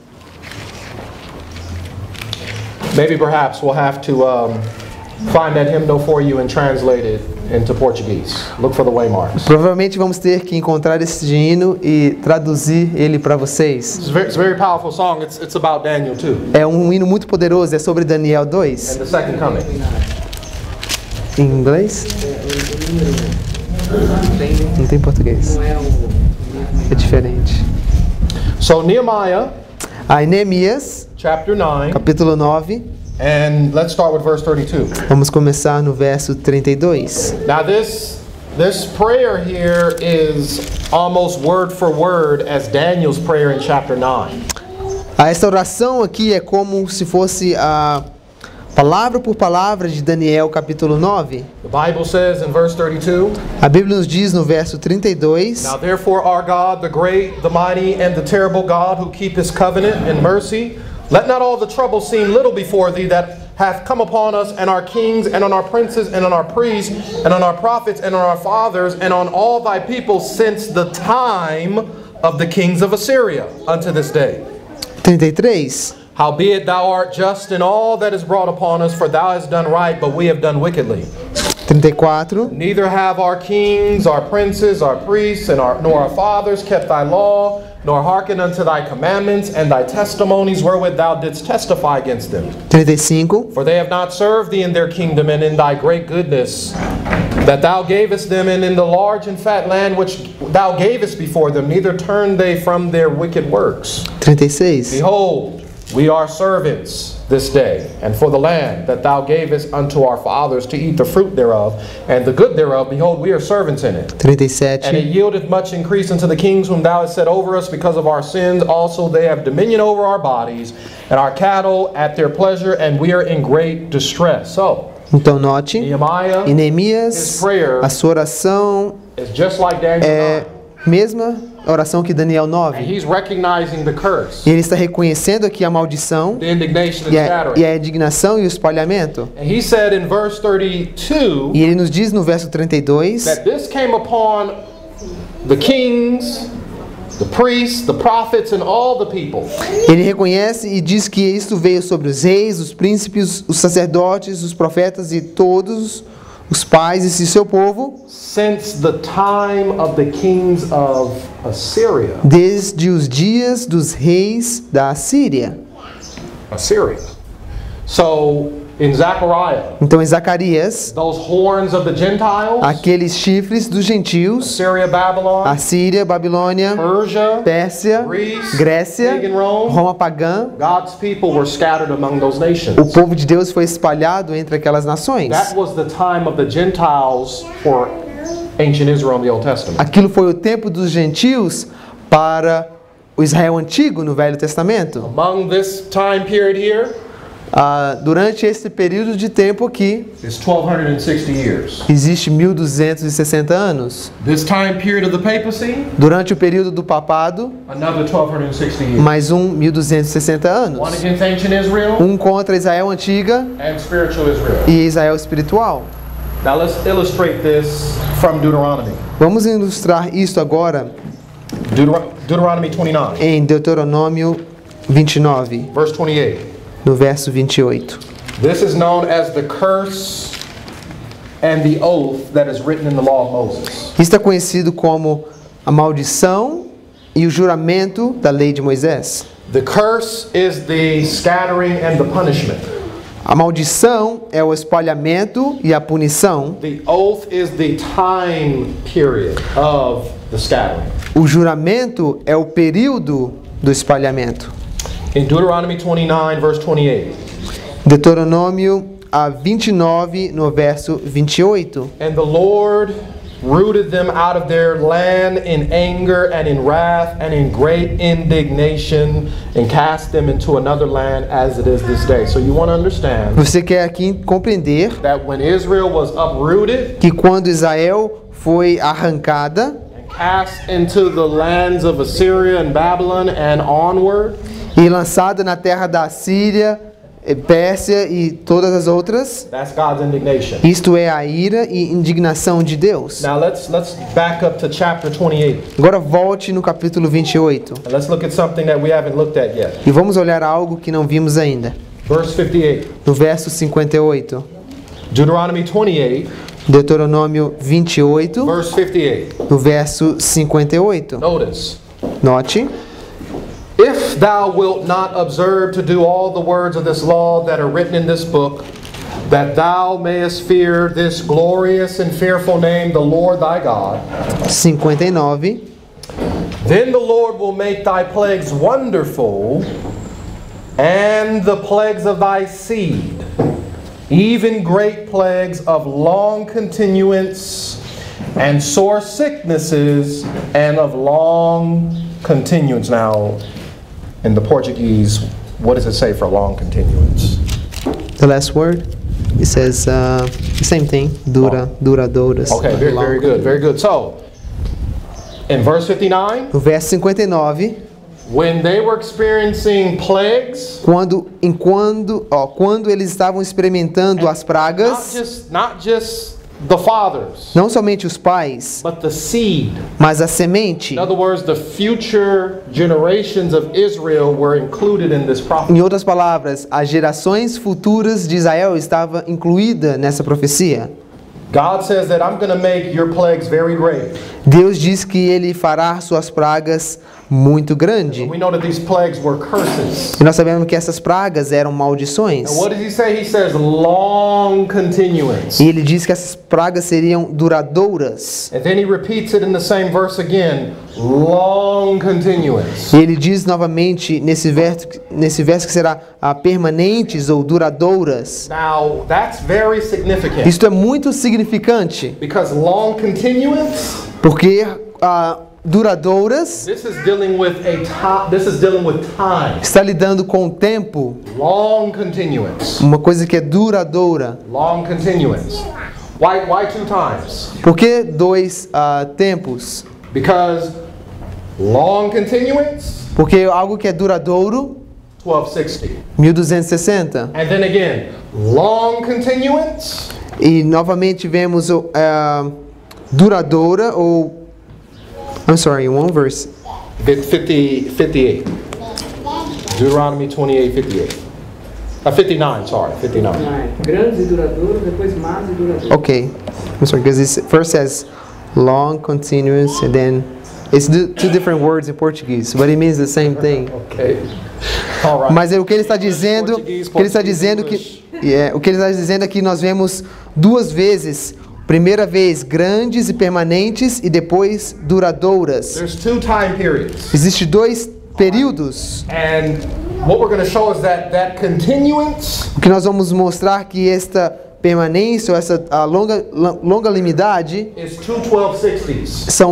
Maybe perhaps we'll have to find that hymnal for you and translate it into Portuguese. Look for the waymarks. Provavelmente vamos ter que encontrar esse hino e traduzir ele para vocês. It's a very powerful song. It's about Daniel too, É um hino muito poderoso, é sobre Daniel 2. and the second coming. Em inglês? Não tem português. É diferente. So Nehemiah, Aí Neemias, chapter 9, capítulo 9. and let's start with verse 32. Vamos começar no verso 32. Now this prayer here is almost word for word as Daniel's prayer in chapter 9. Essa oração aqui é como se fosse a palavra por palavra de Daniel capítulo 9. The Bible says in verse 32, A Bíblia nos diz no verso 32: now therefore our God, the great, the mighty, and the terrible God, who keep his covenant and mercy, let not all the trouble seem little before thee that hath come upon us and our kings and on our princes and on our priests and on our prophets and on our fathers and on all thy people since the time of the kings of Assyria unto this day. 33. Howbeit thou art just in all that is brought upon us, for thou hast done right, but we have done wickedly. 34. Neither have our kings, our princes, our priests, nor our fathers kept thy law, nor hearkened unto thy commandments and thy testimonies wherewith thou didst testify against them. 35. For they have not served thee in their kingdom and in thy great goodness that thou gavest them, and in the large and fat land which thou gavest before them, neither turned they from their wicked works. 36. Behold, we are servants this day, and for the land that thou gavest unto our fathers to eat the fruit thereof, and the good thereof, behold, we are servants in it. And it 37. yieldeth much increase unto the kings whom thou hast set over us because of our sins. Also they have dominion over our bodies, and our cattle at their pleasure, and we are in great distress. So, Então note, Nehemiah em Neemias, a sua oração is just like Daniel é 9. mesma oração que Daniel And 9. he's recognizing the curse, E ele está reconhecendo aqui a maldição the indignation and e scattering. a indignação e o espalhamento. And he said in verse 32, E ele nos diz no verso 32 that this came upon the kings the priests, the prophets, and all the people. Ele reconhece e diz que isto veio sobre os reis, os príncipes, os sacerdotes, os profetas e todos os pais e seu povo, Since the time of the kings of Assyria. desde os dias dos reis da Assíria. Assyria. So, in Zechariah, Então, em Zacarias, those horns of the Gentiles, aqueles chifres dos gentios, Assyria, Babylon, Assíria, Babilônia, Persia, Pérsia, Greece, Grécia, pagan Rome, Roma pagã, God's people were scattered among those o nations. povo de Deus foi espalhado entre aquelas nações. That was the time of the Gentiles for ancient Israel in the Old Testament. Aquilo foi o tempo dos gentios para o Israel antigo no Velho Testamento. Among this time period here Durante esse período de tempo aqui, is 1260 years. existe 1260 anos. This time period of the papacy, Durante o período do papado, another 1260 years. mais 1260 anos. One against ancient Israel Contra Israel antiga and spiritual Israel. e Israel espiritual. Now let's illustrate this from Deuteronomy. Vamos ilustrar isso agora Deuteronomy 29, em Deuteronômio 29, verse 28. no verso 28. This is known as the curse and the oath that is written in the law of Moses. Isso é conhecido como a maldição e o juramento da lei de Moisés. The curse is the scattering and the punishment. A maldição é o espalhamento e a punição. The oath is the time period of the scattering. O juramento é o período do espalhamento. In Deuteronomy 29, verse 28. Deuteronômio 29, no verso 28. And the Lord rooted them out of their land in anger and in wrath and in great indignation and cast them into another land as it is this day. So you want to understand Você quer aqui compreender that when Israel was uprooted que quando Israel foi arrancada and cast into the lands of Assyria and Babylon and onward, e lançada na terra da Síria, Pérsia e todas as outras, that's God's indignation. isto é a ira e indignação de Deus. Now let's back up to chapter 28. Agora volte no capítulo 28 And let's look at something that we haven't looked at yet. e vamos olhar algo que não vimos ainda. Verse 58. No verso 58, Deuteronomy 28, Deuteronômio 28, verse 58. no verso 58. Notice. Note: If thou wilt not observe to do all the words of this law that are written in this book, that thou mayest fear this glorious and fearful name, the Lord thy God, 59. then the Lord will make thy plagues wonderful, and the plagues of thy seed, even great plagues of long continuance, and sore sicknesses, and of long continuance. Now, in the Portuguese, what does it say for long continuance? The last word, it says the same thing, duradouras. Okay, very good, very good. So, in verse 59, No verso 59, when they were experiencing plagues, quando eles estavam experimentando as pragas, not just the fathers, não somente os pais, but the seed. mas a semente. In other words, the future generations of Israel were included in this prophecy. Em outras palavras, as gerações futuras de Israel estava incluída nessa profecia. God says that I'm going to make your plagues very great. Deus diz que ele fará suas pragas muito grande. We know that these plagues were curses. E nós sabemos que essas pragas eram maldições. And what does he say? He says long continuance. E ele diz que essas pragas seriam duradouras. And then he repeats it in the same verse again. Long continuance. E ele diz novamente nesse verso que será permanentes ou duradouras. Now, that's very significant. Isto é muito significante, Because long continuance, porque duradouras this is dealing with time. está lidando com o tempo, Long continuance. uma coisa que é duradoura. Long continuance. Why two times? Por que dois tempos? Because long continuance, Porque algo que é duradouro, 1260. 1260. And then again, long continuance, E novamente vemos duradoura ou I'm sorry, one verse. 58. Deuteronomy 28, 58. 59, sorry, 59. Grandes e duradouros, depois más e duradouros. Okay. I'm sorry, because this first says long, continuous, and then it's two different words in Portuguese, but it means the same thing. Okay. All right. Mas o que ele está dizendo, o que ele está dizendo é que nós vemos duas vezes. Primeira vez grandes e permanentes e depois duradouras. There's two time periods. Existem dois períodos. And what we're going to show is that continuance O que nós vamos mostrar que esta permanência, ou essa longanimidade is 2:1260s. são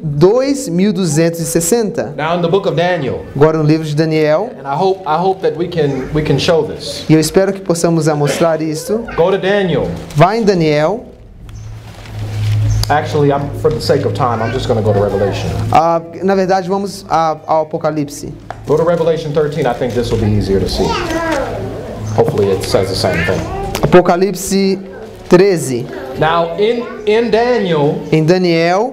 1260. Now in the book of Daniel, Agora no livro de Daniel, and I hope that we can show this. e eu espero que possamos mostrar isso. Go to Daniel. Vai em Daniel. Actually, for the sake of time, I'm just going to go to Revelation. Na verdade, vamos ao Apocalipse. Go to Revelation 13. I think this will be easier to see. Hopefully it says the same thing. Apocalipse 13. Now, in Daniel, Em Daniel,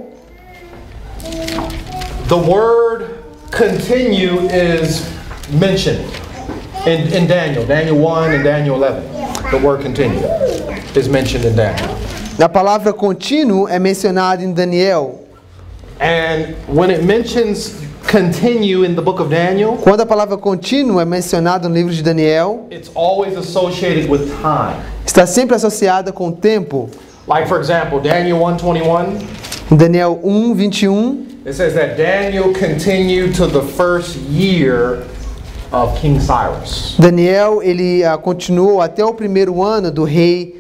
the word continue is mentioned. In Daniel 1 and Daniel 11. The word continue is mentioned in Daniel. a palavra contínuo é mencionada em Daniel. And when it mentions continue in the book of Daniel, Quando a palavra contínuo é mencionada no livro de Daniel, it's always associated with time. está sempre associada com o tempo. Like for example, Daniel 1:21, Em Daniel 1:21, it says that Daniel continued to the first year of King Cyrus. Daniel ele continuou até o primeiro ano do rei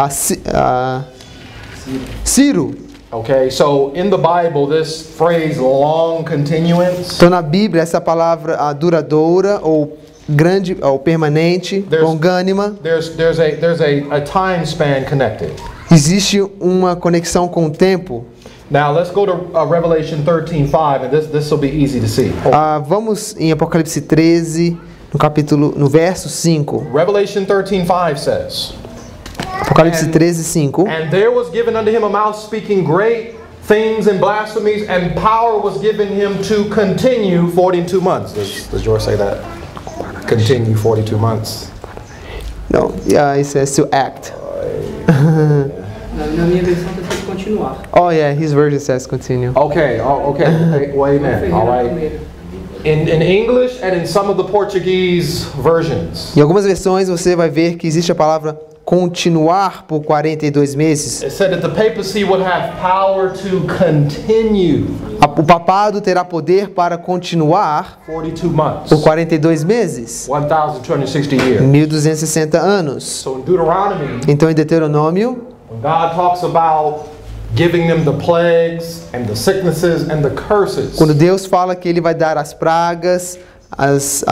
Ciro. Okay, so in the Bible, this phrase long continuance, Então na Bíblia essa palavra duradoura ou grande ou permanente, longânima, there's a time span connected. existe uma conexão com o tempo. Now let's go to Revelation 13:5, and this will be easy to see. Vamos em Apocalipse 13, no verso 5. Revelation 13:5 says, Apocalipse 13, 5. "And there was given unto him a mouth speaking great things and blasphemies, and power was given him to continue 42 months." Does George say that? Continue 42 months. No, it says to act. Na minha versão está escrito continuar. Oh yeah, his version says continue. Okay, okay. Wait a minute. All right. In English and in some of the Portuguese versions, Em algumas versões você vai ver que existe a palavra continuar por 42 meses. it said that the papacy would have power to continue O papado terá poder para continuar 42 months, por 42 meses, 1,260 years. 1260 anos. So in Deuteronomy, Então em Deuteronômio, when God talks about giving them the plagues and the sicknesses and the curses, quando Deus fala que Ele vai dar as pragas, as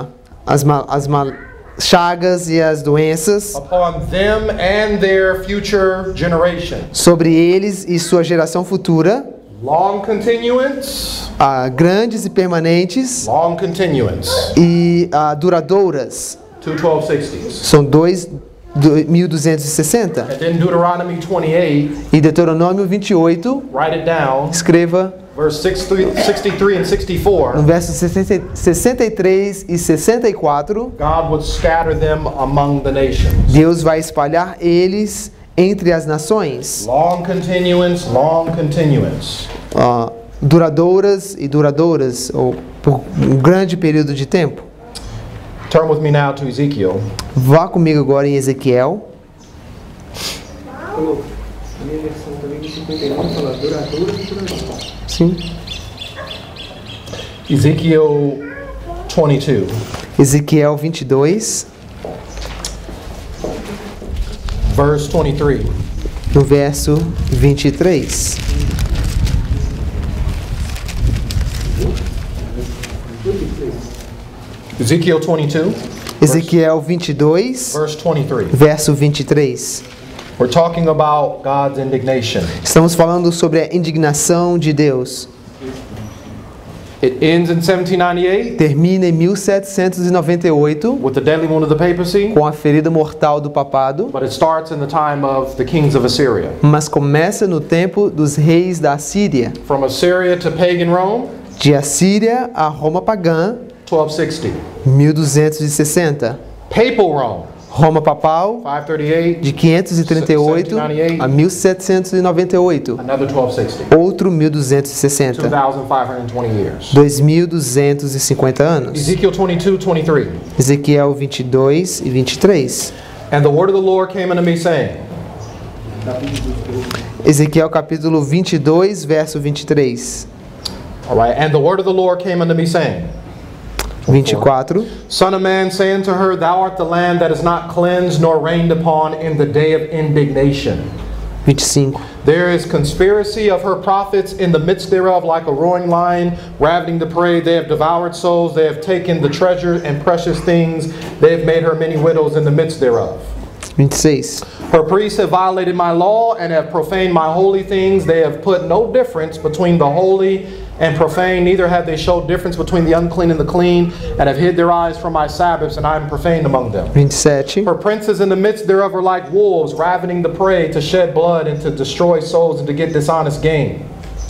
chagas e as doenças upon them and their future generation, sobre eles e sua geração futura, long continuance, grandes e permanentes long continuance, e duradouras, 2,1260s. são 1260. And then Deuteronomy 28, E Deuteronômio 28, write it down, escreva verse 63 and 64, no verso 63 e 64, God would scatter them among the nations. Deus vai espalhar eles entre as nações, Long continuance, duradouras e duradouras, ou por um grande período de tempo. Turn with me now to Ezekiel. Vá comigo agora em Ezequiel. A minha versão também de 59 fala duradouros e duradouros. Sim. Ezekiel 22. Ezequiel 22, verse 23. no verso 23. Ezekiel 22, Ezequiel 22, verse 23. verso 23. We're talking about God's indignation. Estamos falando sobre a indignação de Deus. It ends in 1798 Termina em 1798 with the deadly wound of the papacy, com a ferida mortal do papado, but it starts in the time of the kings of Assyria. mas começa no tempo dos reis da Assíria. From Assyria to pagan Rome, De Assíria a Roma pagã, 1260. 1260. Papal Rome, Roma papal, 538. de 538 a 1798. Another 1260. Outro 1260. 2,520 years. 2250 anos. Ezekiel 22, 23. Ezequiel 22 e 23. And the word of the Lord came unto me, saying, Ezequiel capítulo 22, verso 23. all right, and the word of the Lord came unto me, saying, 24. Son of man, say unto her, Thou art the land that is not cleansed nor rained upon in the day of indignation. 25. There is conspiracy of her prophets in the midst thereof, like a roaring lion, ravening the prey. They have devoured souls. They have taken the treasure and precious things. They have made her many widows in the midst thereof. 26. Her priests have violated my law and have profaned my holy things. They have put no difference between the holy and profane, neither have they showed difference between the unclean and the clean, and have hid their eyes from my Sabbaths, and I am profaned among them. 27. Her princes in the midst thereof are like wolves, ravening the prey to shed blood and to destroy souls and to get dishonest gain.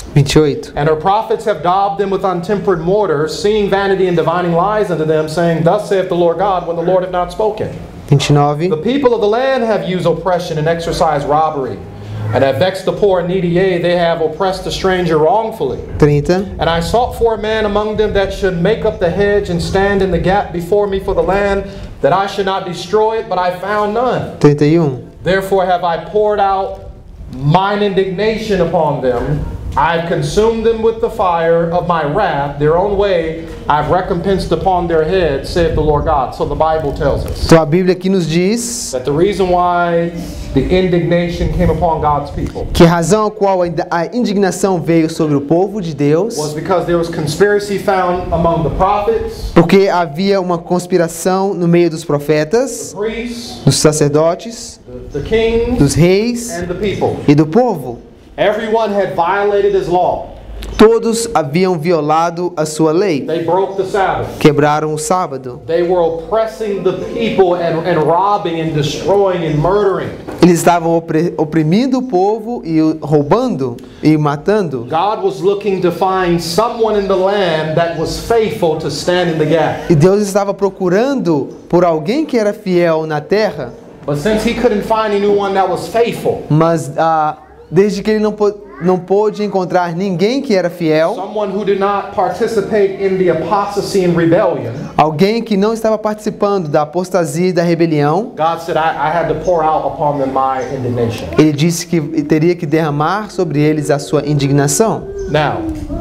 28. And her prophets have daubed them with untempered mortar, seeing vanity and divining lies unto them, saying, Thus saith the Lord God, when the Lord hath not spoken. 29. The people of the land have used oppression and exercised robbery, and have vexed the poor and needy, yea, they have oppressed the stranger wrongfully. 30. And I sought for a man among them that should make up the hedge and stand in the gap before me for the land, that I should not destroy it, but I found none. 31. Therefore have I poured out mine indignation upon them. I've consumed them with the fire of my wrath. Their own way I've recompensed upon their heads, saith the Lord God. So the Bible tells us Então a Bíblia aqui nos diz that the reason why the indignation came upon God's people que a razão a qual a indignação veio sobre o povo de Deus was because there was conspiracy found among the prophets, porque havia uma conspiração no meio dos profetas, priests, dos sacerdotes, the kings, dos reis and the people. e do povo. Everyone had violated his law. Todos haviam violado a sua lei, They broke the Sabbath. quebraram o sábado. They were oppressing the people and robbing and destroying and murdering. Eles estavam oprimindo o povo e roubando e matando. God was looking to find someone in the land that was faithful to stand in the gap. E Deus estava procurando por alguém que era fiel na terra, But since he couldn't find anyone that was faithful, mas desde que ele não pôde encontrar ninguém que era fiel, someone who did not participate in the apostasy and rebellion, alguém que não estava participando da apostasia e da rebelião, God said, I had to pour out upon them my indignation. ele disse que teria que derramar sobre eles a sua indignação. Now,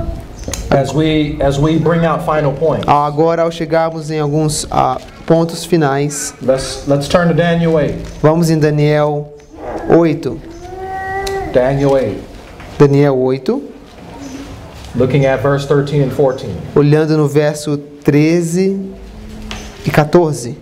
as we bring out final points, Agora, ao chegarmos em alguns pontos finais, let's turn to Daniel 8. vamos em Daniel 8. Daniel 8, Daniel 8, looking at verse 13 and 14. olhando no verso 13 e 14.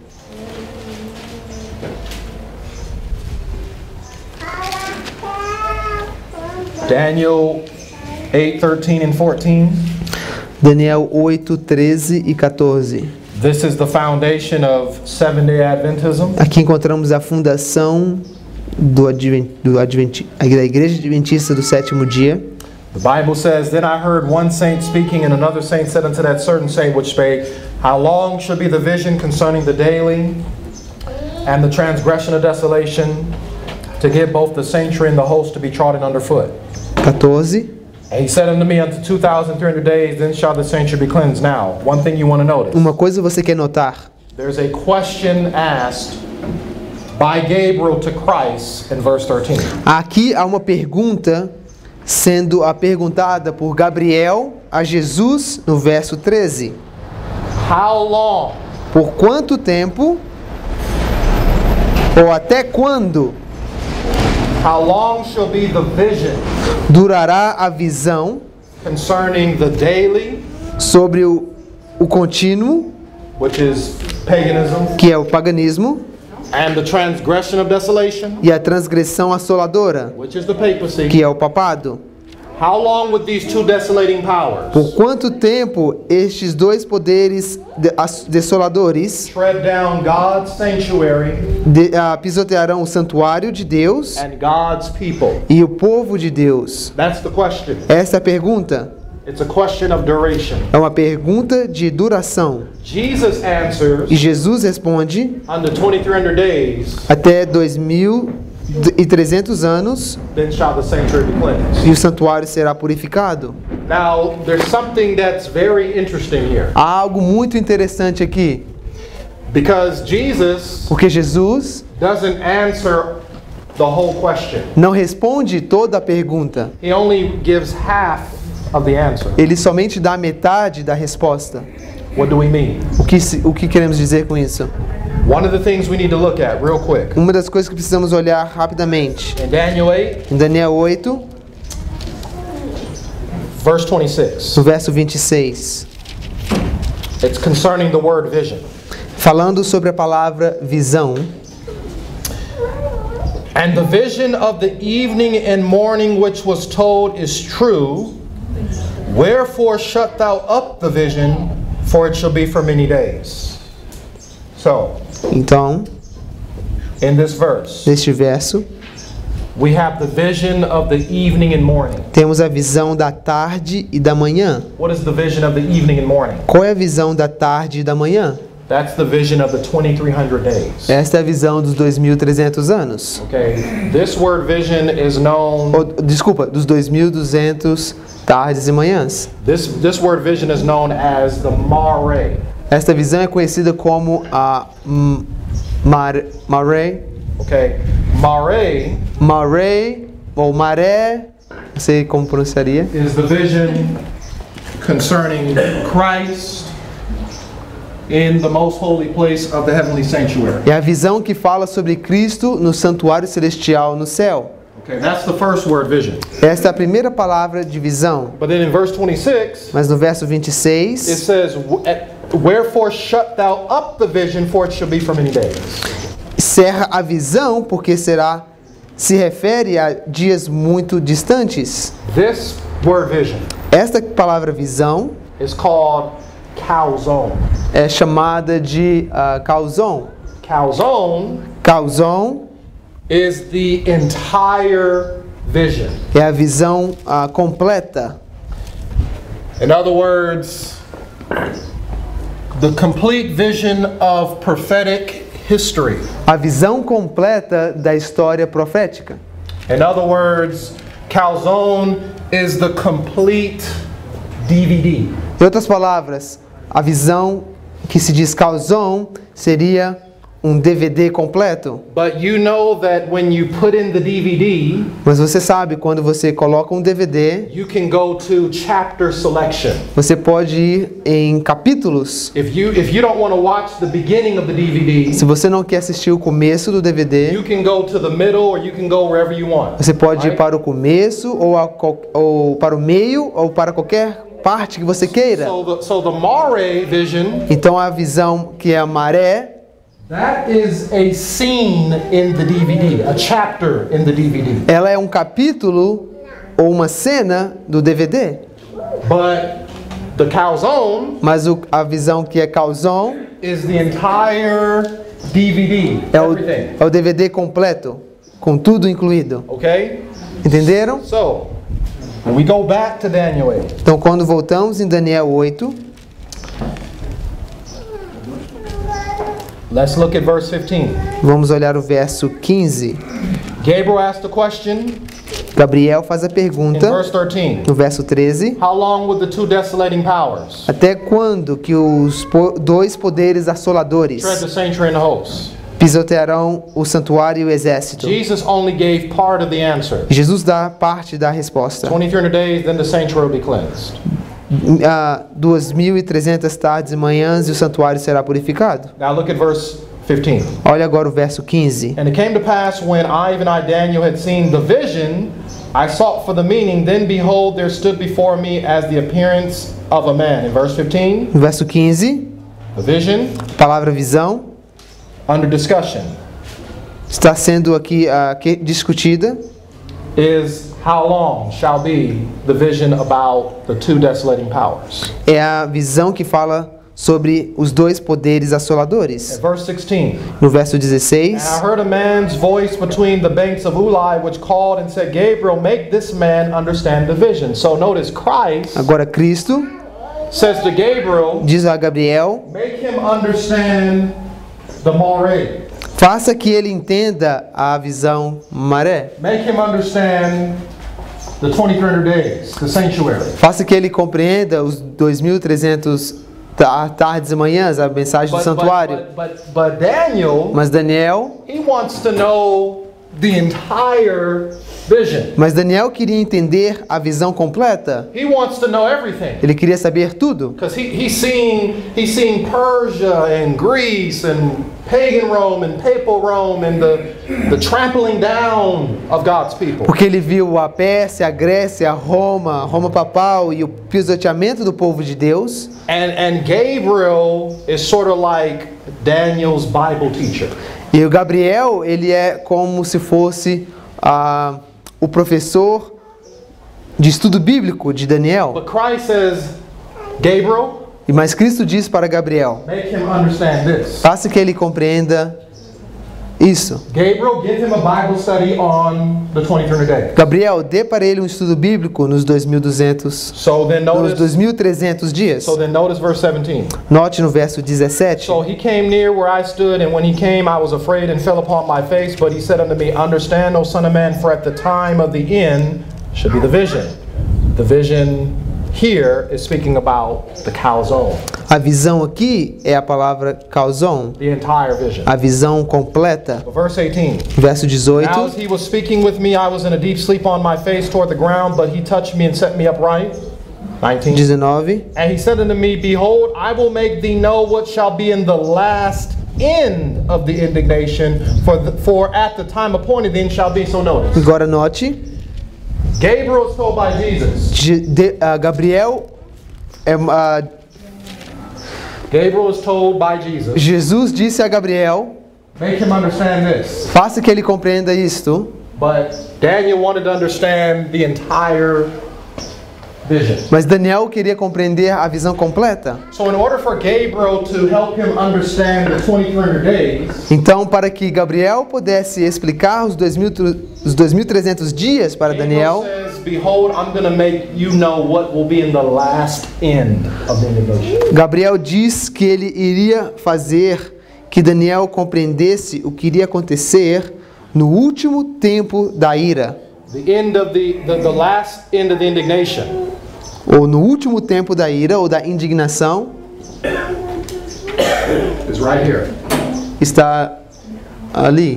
Daniel 8, 13 and 14. Daniel 8, 13 e 14. This is the foundation of Seventh-day Adventism. Aqui encontramos a fundação da Igreja Adventista do Sétimo Dia. The Bible says, Then I heard one saint speaking, and another saint said unto that certain saint which spake, How long shall be the vision concerning the daily and the transgression of desolation, to give both the sanctuary and the host to be trodden underfoot? 14. And he said unto me, Unto 2,300 days, then shall the sanctuary be cleansed. Now, one thing you want to notice. Uma coisa você quer notar. There's a question asked by Gabriel to Christ in verse 13. Aqui há uma pergunta sendo perguntada por Gabriel a Jesus no verso 13. How long Por quanto tempo ou até quando How long shall be the vision durará a visão concerning the daily, sobre o contínuo, which is paganism, que é o paganismo, and the transgression of desolation, e a transgressão assoladora, which is the papacy? que é o papado? How long would these two desolating powers Por quanto tempo estes dois poderes desoladores tread down God's sanctuary pisotearão o santuário de Deus and God's people? e o povo de Deus? That's the question. Essa é a pergunta. It's a question of duration. É uma pergunta de duração. Jesus answers, E Jesus responde: under 2300 days, até 2300 anos then shall the sanctuary be cleansed. e o santuário será purificado. Now, there's something that's very interesting here. Há algo muito interessante aqui, Because Jesus porque Jesus doesn't answer the whole question. não responde toda a pergunta. He only gives half of the answer. Ele somente dá metade da resposta. What do we mean? O que queremos dizer com isso? One of the things we need to look at real quick. Uma das coisas que precisamos olhar rapidamente. In Daniel 8, Em Daniel 8, verse 26. no verso 26. It's concerning the word vision. Falando sobre a palavra visão. And the vision of the evening and morning which was told is true. Wherefore shut thou up the vision, for it shall be for many days. So, Então, in this verse, neste verso, we have the vision of the evening and morning. temos a visão da tarde e da manhã. What is the vision of the evening and morning? Qual é a visão da tarde e da manhã? That's the vision of the 2300 days. Esta é a visão dos 2300 anos. Okay, this word vision is known. Desculpa, dos 2200 tardes e manhãs. This word vision is known as the mare. Esta visão é conhecida como a maré, Okay, mare ou maré, não sei como pronunciaria. is the vision concerning Christ in the most holy place of the heavenly sanctuary. É a visão que fala sobre Cristo no santuário celestial no céu. Okay, that's the first word, vision. Esta é a primeira palavra de visão. But then in verse 26, Mas no verso it 26, says, "Wherefore shut thou up the vision, for it shall be for many days." cerra a visão porque se refere a dias muito distantes. This word vision Esta palavra visão is called calzone. é chamada de calzon. Calzone Calzon is the entire vision. é a visão completa. In other words, the complete vision of prophetic history. A visão completa da história profética. In other words, calzone is the complete DVD. Em outras palavras, a visão que se diz calzon seria um DVD completo. But you know that when you put in the DVD, Mas você sabe, quando você coloca um DVD, you can go to chapter selection. você pode ir em capítulos. If you don't want to watch the beginning of the DVD, Se você não quer assistir o começo do DVD, you can go to the middle or you can go wherever you want. você pode ir Right? para o começo ou para o meio ou para qualquer parte que você queira. So the mare vision, Então a visão que é a maré, that is a scene in the DVD, a chapter in the DVD. ela é um capítulo ou uma cena do DVD. But the calzone Mas a visão que é calzon is the entire DVD, everything. é o DVD completo, com tudo incluído. Okay? Entenderam? So, when we go back to Daniel 8, Então quando voltamos em Daniel 8, let's look at verse 15. vamos olhar o verso 15. Gabriel asked a question Gabriel faz a in pergunta verse 13. no verso 13. How long would the two desolating powers Até quando que os dois poderes assoladores tread the sanctuary and the hosts? pisotearão o santuário e o exército? Jesus only gave part of the answer. Jesus dá parte da resposta. 2300 days, then the sanctuary will be cleansed. 2.300 tardes e manhãs e o santuário será purificado. Now look at verse 15. Olha agora o verso 15. And it came to pass when even I, Daniel, had seen the vision, I sought for the meaning, then behold, there stood before me as the appearance of a man. In verse 15, No verso 15, the vision palavra visão under discussion está sendo aqui discutida. is how long shall be the vision about the two desolating powers. É a visão que fala sobre os dois poderes At assoladores. verse 16. No verso And I 16, heard a man's voice between the banks of Ulai, which called and said, Gabriel, make this man understand the vision. So notice Christ agora Cristo says to Gabriel, diz a Gabriel, make him understand the Moreh. faça que ele entenda a visão maré. Make him understand the 2300 days, the sanctuary. Faça que ele compreenda os 2.300 tardes e manhãs, a mensagem do santuário. But Daniel, Mas Daniel the entire vision. Mas Daniel queria entender a visão completa. He wants to know everything. Ele queria saber tudo. Because he's seen Persia and Greece and pagan Rome and papal Rome and the trampling down of God's people. Porque ele viu a Pérsia, a Grécia, Roma papal e o pisoteamento do povo de Deus. And Gabriel is sort of like Daniel's Bible teacher. E o Gabriel, ele é como se fosse o professor de estudo bíblico de Daniel. But Christ says, Gabriel, Mas Cristo diz para Gabriel, make him understand this. faça que ele compreenda isso. Gabriel, give him a Bible study on the 2300 days. Gabriel, dê para ele um estudo bíblico nos 2.200, So then nos notice 2.300 dias. verse 17. Note no verso 17. So he came near where I stood, and when he came, I was afraid and fell upon my face. But he said unto me, understand, O son of man, for at the time of the end should be the vision. The vision here is speaking about the calzone, A visão aqui é a palavra calzon, the entire vision. a visão completa. Verse 18. Verso 18. Now as he was speaking with me, I was in a deep sleep on my face toward the ground, but he touched me and set me upright. 19. 19. And he said unto me, behold, I will make thee know what shall be in the last end of the indignation, for at the time appointed the end shall be. So notice, Agora note, Gabriel is told by Jesus. Gabriel Gabriel is told by Jesus, Jesus disse a Gabriel, make him understand this. faça que ele compreenda isto. But Daniel wanted to understand the entire vision. Mas Daniel queria compreender a visão completa. So in order for Gabriel to help him understand the 2300 days, Então, para que Gabriel pudesse explicar os 2.300 dias para Gabriel Daniel, says, behold, I'm going to make you know what will be in the last end of the indignation. Gabriel diz que ele iria fazer que Daniel compreendesse o que iria acontecer no último tempo da ira, The end of the last end of the indignation ou no último tempo da ira ou da indignação, is right here. está ali.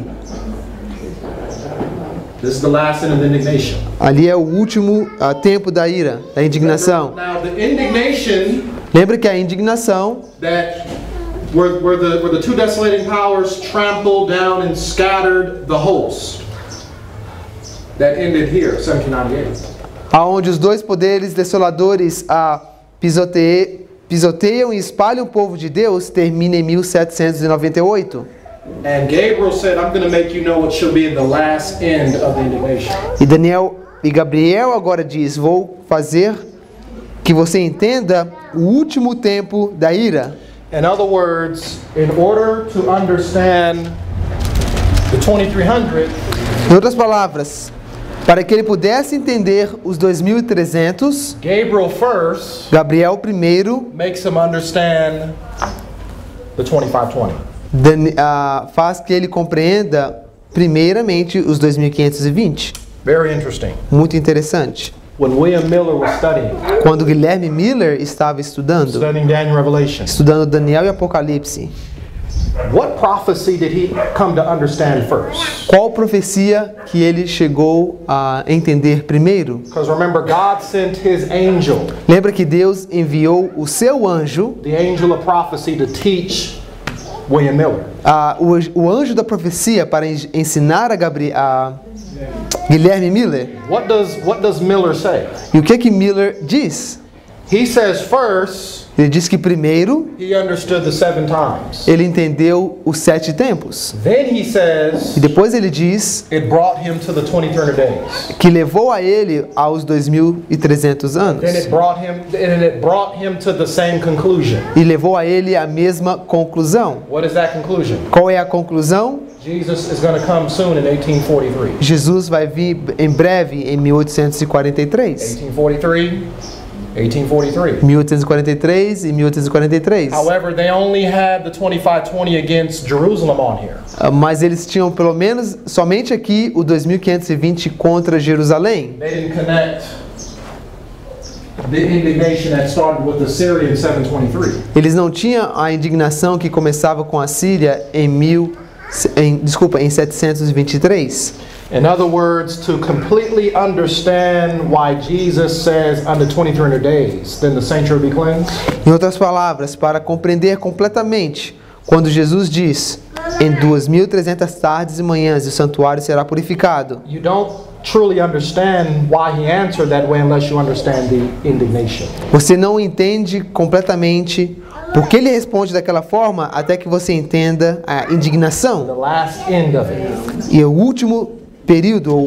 This is the last end of the indignation. Ali é o último tempo da ira, da indignação. Now the indignation Lembra que a indignação that where the two desolating powers trampled down and scattered the host, that ended here, 1798. aonde os dois poderes desoladores pisoteiam e espalham o povo de Deus, termina em 1798. And Gabriel said, I'm going to make you know what shall be in the last end of the indignation. E Gabriel agora diz, vou fazer que você entenda o último tempo da ira. In other words, in order to understand the 2300, Em outras palavras, para que ele pudesse entender os 2.300, Gabriel first Gabriel primeiro makes him understand the 2520. faz que ele compreenda primeiramente os 2.520. Very interesting. Muito interessante. When William Miller was Quando Guilherme Miller estava estudando studying Daniel Revelation, Daniel e Apocalipse, what prophecy did he come to understand first? qual profecia que ele chegou a entender primeiro? Because remember, God sent his angel, Lembra que Deus enviou o seu anjo, the angel of prophecy, to teach William Miller. o anjo da profecia, para ensinar a Guilherme Miller. What does Miller say? E o que Miller diz? He says first, Ele diz que primeiro he understood the 7 times. ele entendeu os 7 tempos. Then he says, E depois ele diz it brought him to the 2300 days. que levou a ele aos 2300 anos. Then it brought him to the same conclusion. E levou a ele a mesma conclusão. What is that conclusion? Qual é a conclusão? Jesus is going to come soon in 1843. Jesus vai vir em breve em 1843. 1843. 1843 e 1843. However, they only had the 2520 against Jerusalem on here. Mas eles tinham pelo menos somente aqui o 2520 contra Jerusalém. They didn't connect the indignation that started with Assyria in 723. Eles não tinham a indignação que começava com a Síria em 723. In other words, to completely understand why Jesus says under 2300 days, then the sanctuary will be cleansed. Em outras palavras, para compreender completamente, quando Jesus diz, em 2300 tardes e manhãs o santuário será purificado. You don't truly understand why he answered that way unless you understand the indignation. Você não entende completamente por que ele responde daquela forma até que você entenda a The indignação. last end of it. E o último período,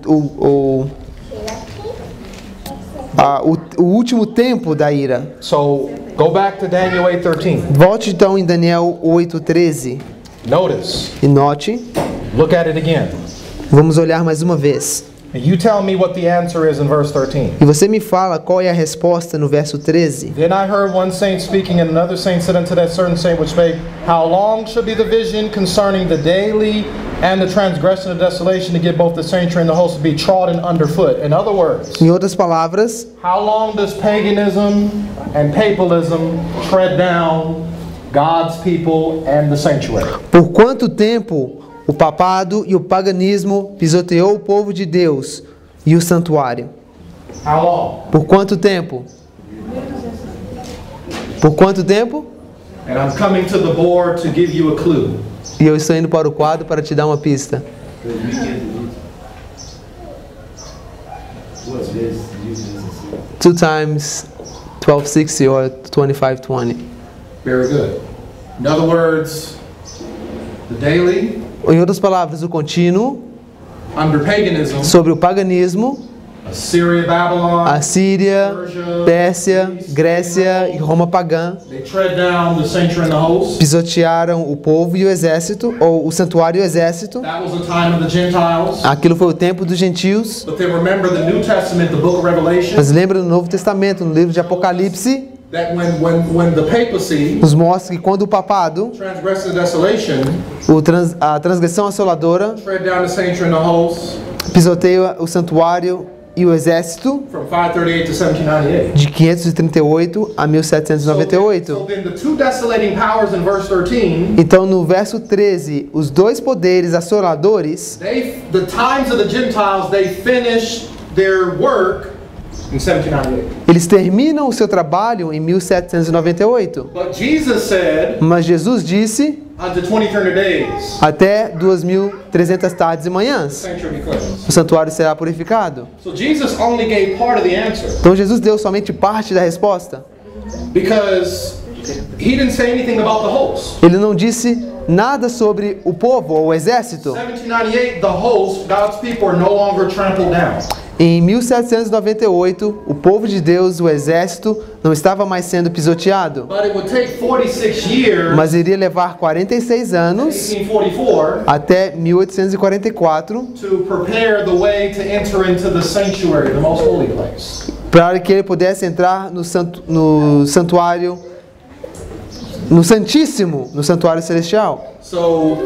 o último tempo da ira. So go back to Daniel 8:13. Volte então em Daniel 8:13 Notice. e note. Look at it again. Vamos olhar mais uma vez. And you tell me what the answer is in verse 13. E você me fala qual é a resposta no verso 13. Then I heard one saint speaking, and another saint said unto that certain saint which spake, How long should be the vision concerning the daily and the transgression of desolation to get both the sanctuary and the host to be trodden underfoot? In other words, Em outras palavras, how long does paganism and papalism tread down God's people and the sanctuary? por quanto tempo o papado e o paganismo pisoteou o povo de Deus e o santuário? How long? Por quanto tempo? Por quanto tempo? And I'm coming to the board to give you a clue. E eu estou indo para o quadro para te dar uma pista. 2 times 1260 or 2520. Very good. In other words, the daily, Em outras palavras, o contínuo under paganism, sobre o paganismo, Assyria, Babylon, a Síria, Pérsia, Grécia e Roma pagã they tread down the sanctuary and the host. pisotearam o povo e o exército, ou o santuário e o exército. That was the time of the Gentiles. Aquilo foi o tempo dos gentios. But then remember the New Testament, the book of Revelation, Mas lembra no Novo Testamento, no livro de Apocalipse, that when the papacy nos mostra que quando o papado, transgressed the desolation, a transgressão assoladora, tread down the sanctuary and the host pisoteia o santuário e o exército from 538 to 1798. de 538 a 1798. So then the two desolating powers in verse 13, Então, no verso 13, os dois poderes assoladores, the times of the Gentiles, they finished their work in 1798. eles terminam o seu trabalho em 1798. But Jesus said, Mas Jesus disse, unto 2300 days, até 2300 tardes e manhãs, sanctuary be cleansed. o santuário será purificado. So Jesus only gave part of the answer Então, Jesus deu somente parte da resposta. because he didn't say anything about the host. Ele não disse nada sobre o povo ou o exército. 1798, the host, God's people, are no longer trampled down. Em 1798, o povo de Deus, o exército, não estava mais sendo pisoteado. But it would take 46 years, Mas iria levar 46 anos, 1844, até 1844, to prepare the way to enter into the sanctuary, the most holy place. para que ele pudesse entrar no santuário, no Santíssimo, no santuário celestial. So,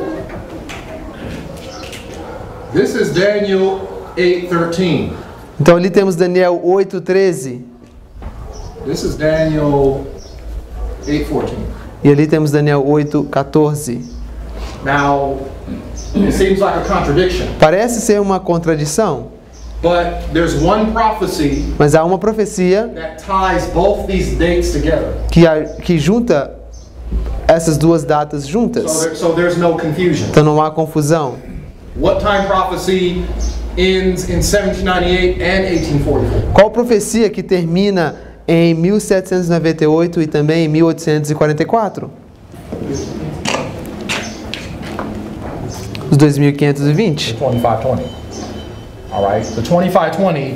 this is Daniel 8:13. Então ali temos Daniel 8:13 This is Daniel 8:14. e ali temos Daniel 8:14. Now, it seems like a contradiction, Parece ser uma contradição, but there's one prophecy mas há uma profecia that ties both these dates together. que junta essas duas datas juntas. So there's no confusion. Então não há confusão. What time prophecy ends in 1798 and 1844? Qual profecia que termina em 1798 e também em 1844. Os 2520. 2520. All right? The 2520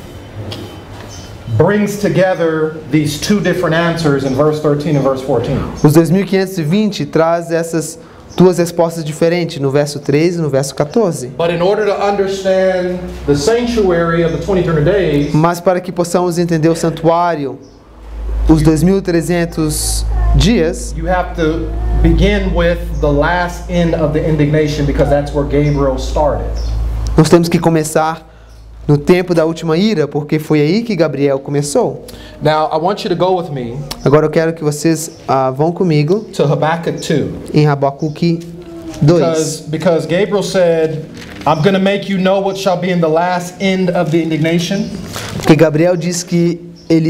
brings together these two different answers in verse 13 and verse 14. Os 2520 traz essas duas respostas diferentes, no verso 13 e no verso 14. But in order to understand the sanctuary of the 2300 days, Mas para que possamos entender o santuário, os 2300 dias, you have to begin with the last end of the indignation because that's where Gabriel started. nós temos que começar no tempo da última ira, porque foi aí que Gabriel começou. Now, I want you to go with me Agora eu quero que vocês vão comigo to Habakkuk 2 em Abacuque 2. because Gabriel said, I'm going to make you know what shall be in the last end of the indignation. Porque Gabriel diz que ele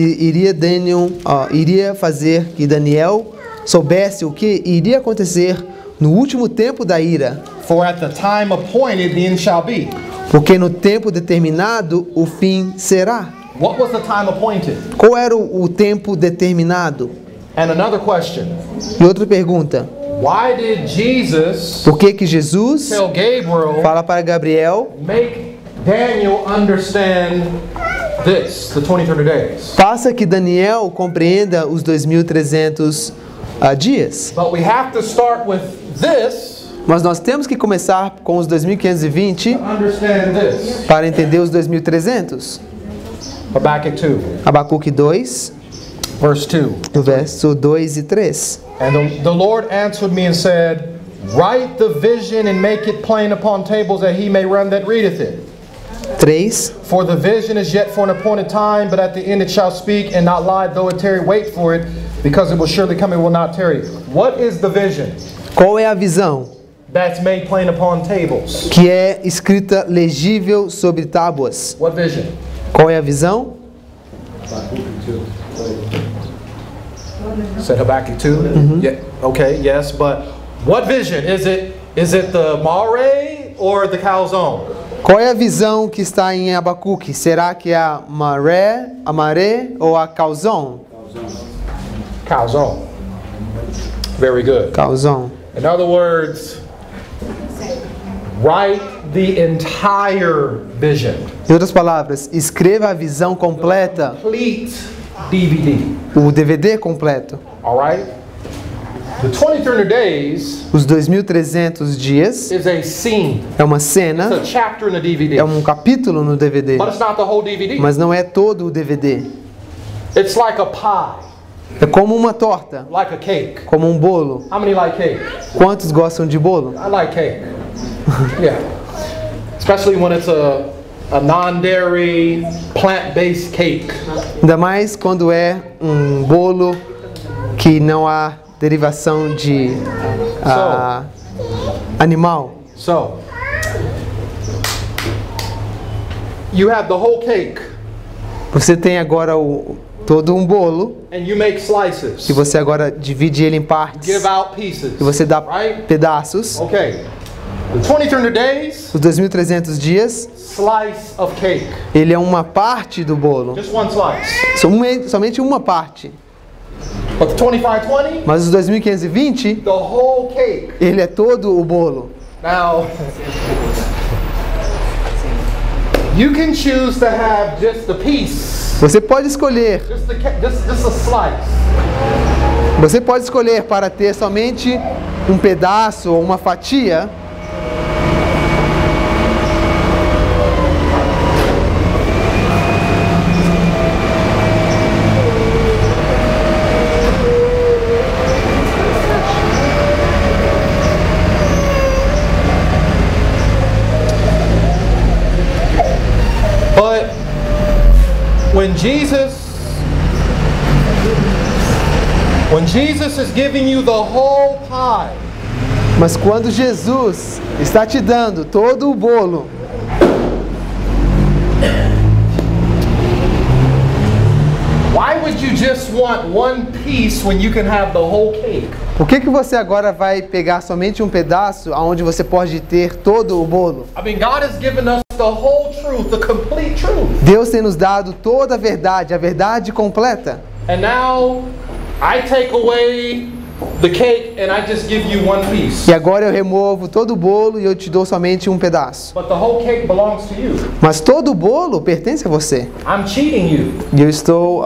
iria fazer que Daniel soubesse o que iria acontecer no último tempo da ira. For at the time appointed the end shall be. Porque no tempo determinado o fim será. What was the time appointed? Qual era o tempo determinado? And another question. E outra pergunta. Why did Jesus Por que Jesus tell Gabriel, fala para Gabriel, make Daniel understand this, the 2300 days? faça que Daniel compreenda os 2300 dias? But we have to start with this Mas nós temos que começar com os 2520 to understand this. para entender os 2300. Habakkuk 2, Abacuque 2, verse 2. no verso 2 e 3. And the Lord answered me and said, write the vision and make it plain upon tables that he may run that readeth it. 3. For the vision is yet for an appointed time, but at the end it shall speak and not lie, though it tarry, wait for it, because it will surely come, it will not tarry. What is the vision Qual é a visão that's made plain upon tables? que é escrita legível sobre tábuas? What vision? Qual é a visão? Said Habakkuk 2? Yeah, okay, yes, but what vision? Is it the mare or the calzone? Qual é a visão que está em Abacuque? Será que é a maré ou a calzon? Calzone. Very good. Calzon. In other words, write the entire vision. Em outras palavras, escreva a visão completa, Complete DVD. o DVD completo. All right? The 2300 days Os 2300 dias is a scene. é uma It's cena, a chapter in the DVD. é um capítulo no DVD, But it's not the whole DVD. mas não é todo o DVD. It's like a pie, É como uma torta, like a cake. como um bolo. How many like cake? Quantos gostam de bolo? I like cake. Yeah. Especially when it's a non-dairy, plant-based cake. Ainda mais quando é um bolo que não há derivação de animal. So, you have the whole cake Você tem agora todo um bolo and you make slices. e você agora divide ele em partes. Give out pieces. E você dá Right? pedaços. Okay. The 2300 days, Os 2300 dias, slice of cake. ele é uma parte do bolo. Just one slice. Somente uma parte. But the 2520, Mas os 2520, the whole cake. ele é todo o bolo. Now, you can choose to have just a piece, Você pode escolher. just a slice. Você pode escolher para ter somente um pedaço ou uma fatia. But when Jesus is giving you the whole pie, Mas quando Jesus está te dando todo o bolo, why would would you just want one piece when you can have the whole cake? Por que você agora vai pegar somente um pedaço onde você pode ter todo o bolo? I mean, God has given us the whole truth, the complete truth. Deus tem nos dado toda a verdade completa. And now I take away the cake and I just give you one piece. E agora eu removo todo o bolo e eu te dou somente um pedaço. But the whole cake belongs to you. Mas todo o bolo pertence a você. I'm cheating you. E eu estou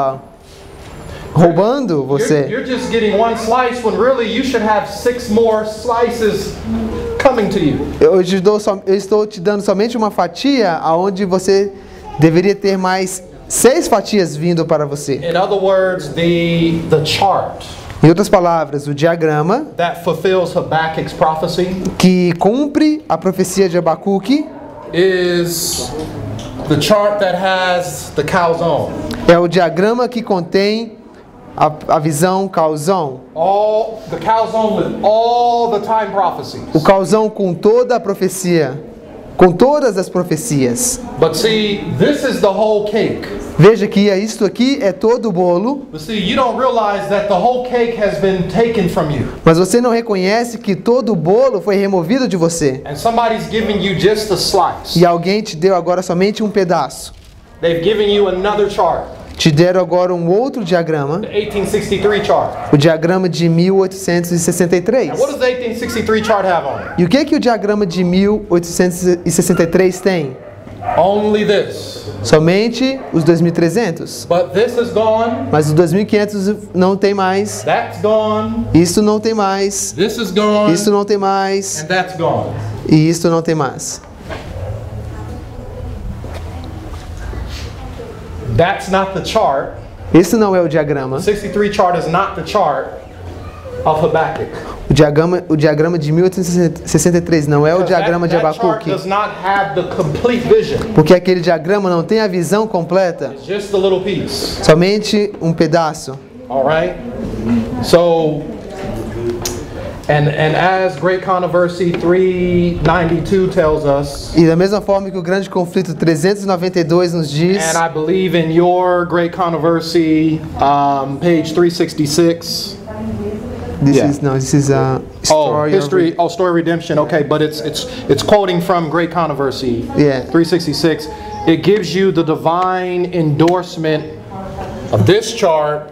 roubando você. You're just getting one slice when really you should have 6 more slices coming to you. Eu estou te dando somente uma fatia aonde você deveria ter mais 6 fatias vindo para você. In other words, the chart Em outras palavras, o diagrama that fulfills Habakkuk's prophecy que cumpre a profecia de Abacuque is the chart that has the calzone. é o diagrama que contém a visão calzão. All the calzone with all the time prophecies. O calzão com toda a profecia, com todas as profecias. But see, this is the whole cake. Veja que isto aqui é todo o bolo, But see, you don't realize that the whole cake has been taken from you. mas você não reconhece que todo o bolo foi removido de você. And somebody's giving you just a slice. E alguém te deu agora somente um pedaço. They've given you another chart, Te deram agora um outro diagrama, the 1863 chart. o diagrama de 1863. Now, what does the 1863 chart have on it? E o que o diagrama de 1863 tem? Only this. Somente os 2300. But this is gone. Mas os 2500 não tem mais. That's gone. Isso não tem mais. This is gone. Isso não tem mais. And that's gone. E isso não tem mais. That's not the chart. Esse não é o diagrama. 63 chart is not the chart of Habakkuk. O diagrama de 1863 não é o diagrama de That chart Abacuque. does not have the complete vision. Porque aquele diagrama não tem a visão completa. It's just a little piece. Somente um pedaço. All right? So, and as Great Controversy 392 tells us, E da mesma forma que o grande conflito 392 nos diz, and I believe in your Great Controversy, page 366. this is a story Story Redemption. Okay, but it's quoting from Great Controversy, Yeah. 366. It gives you the divine endorsement of this chart,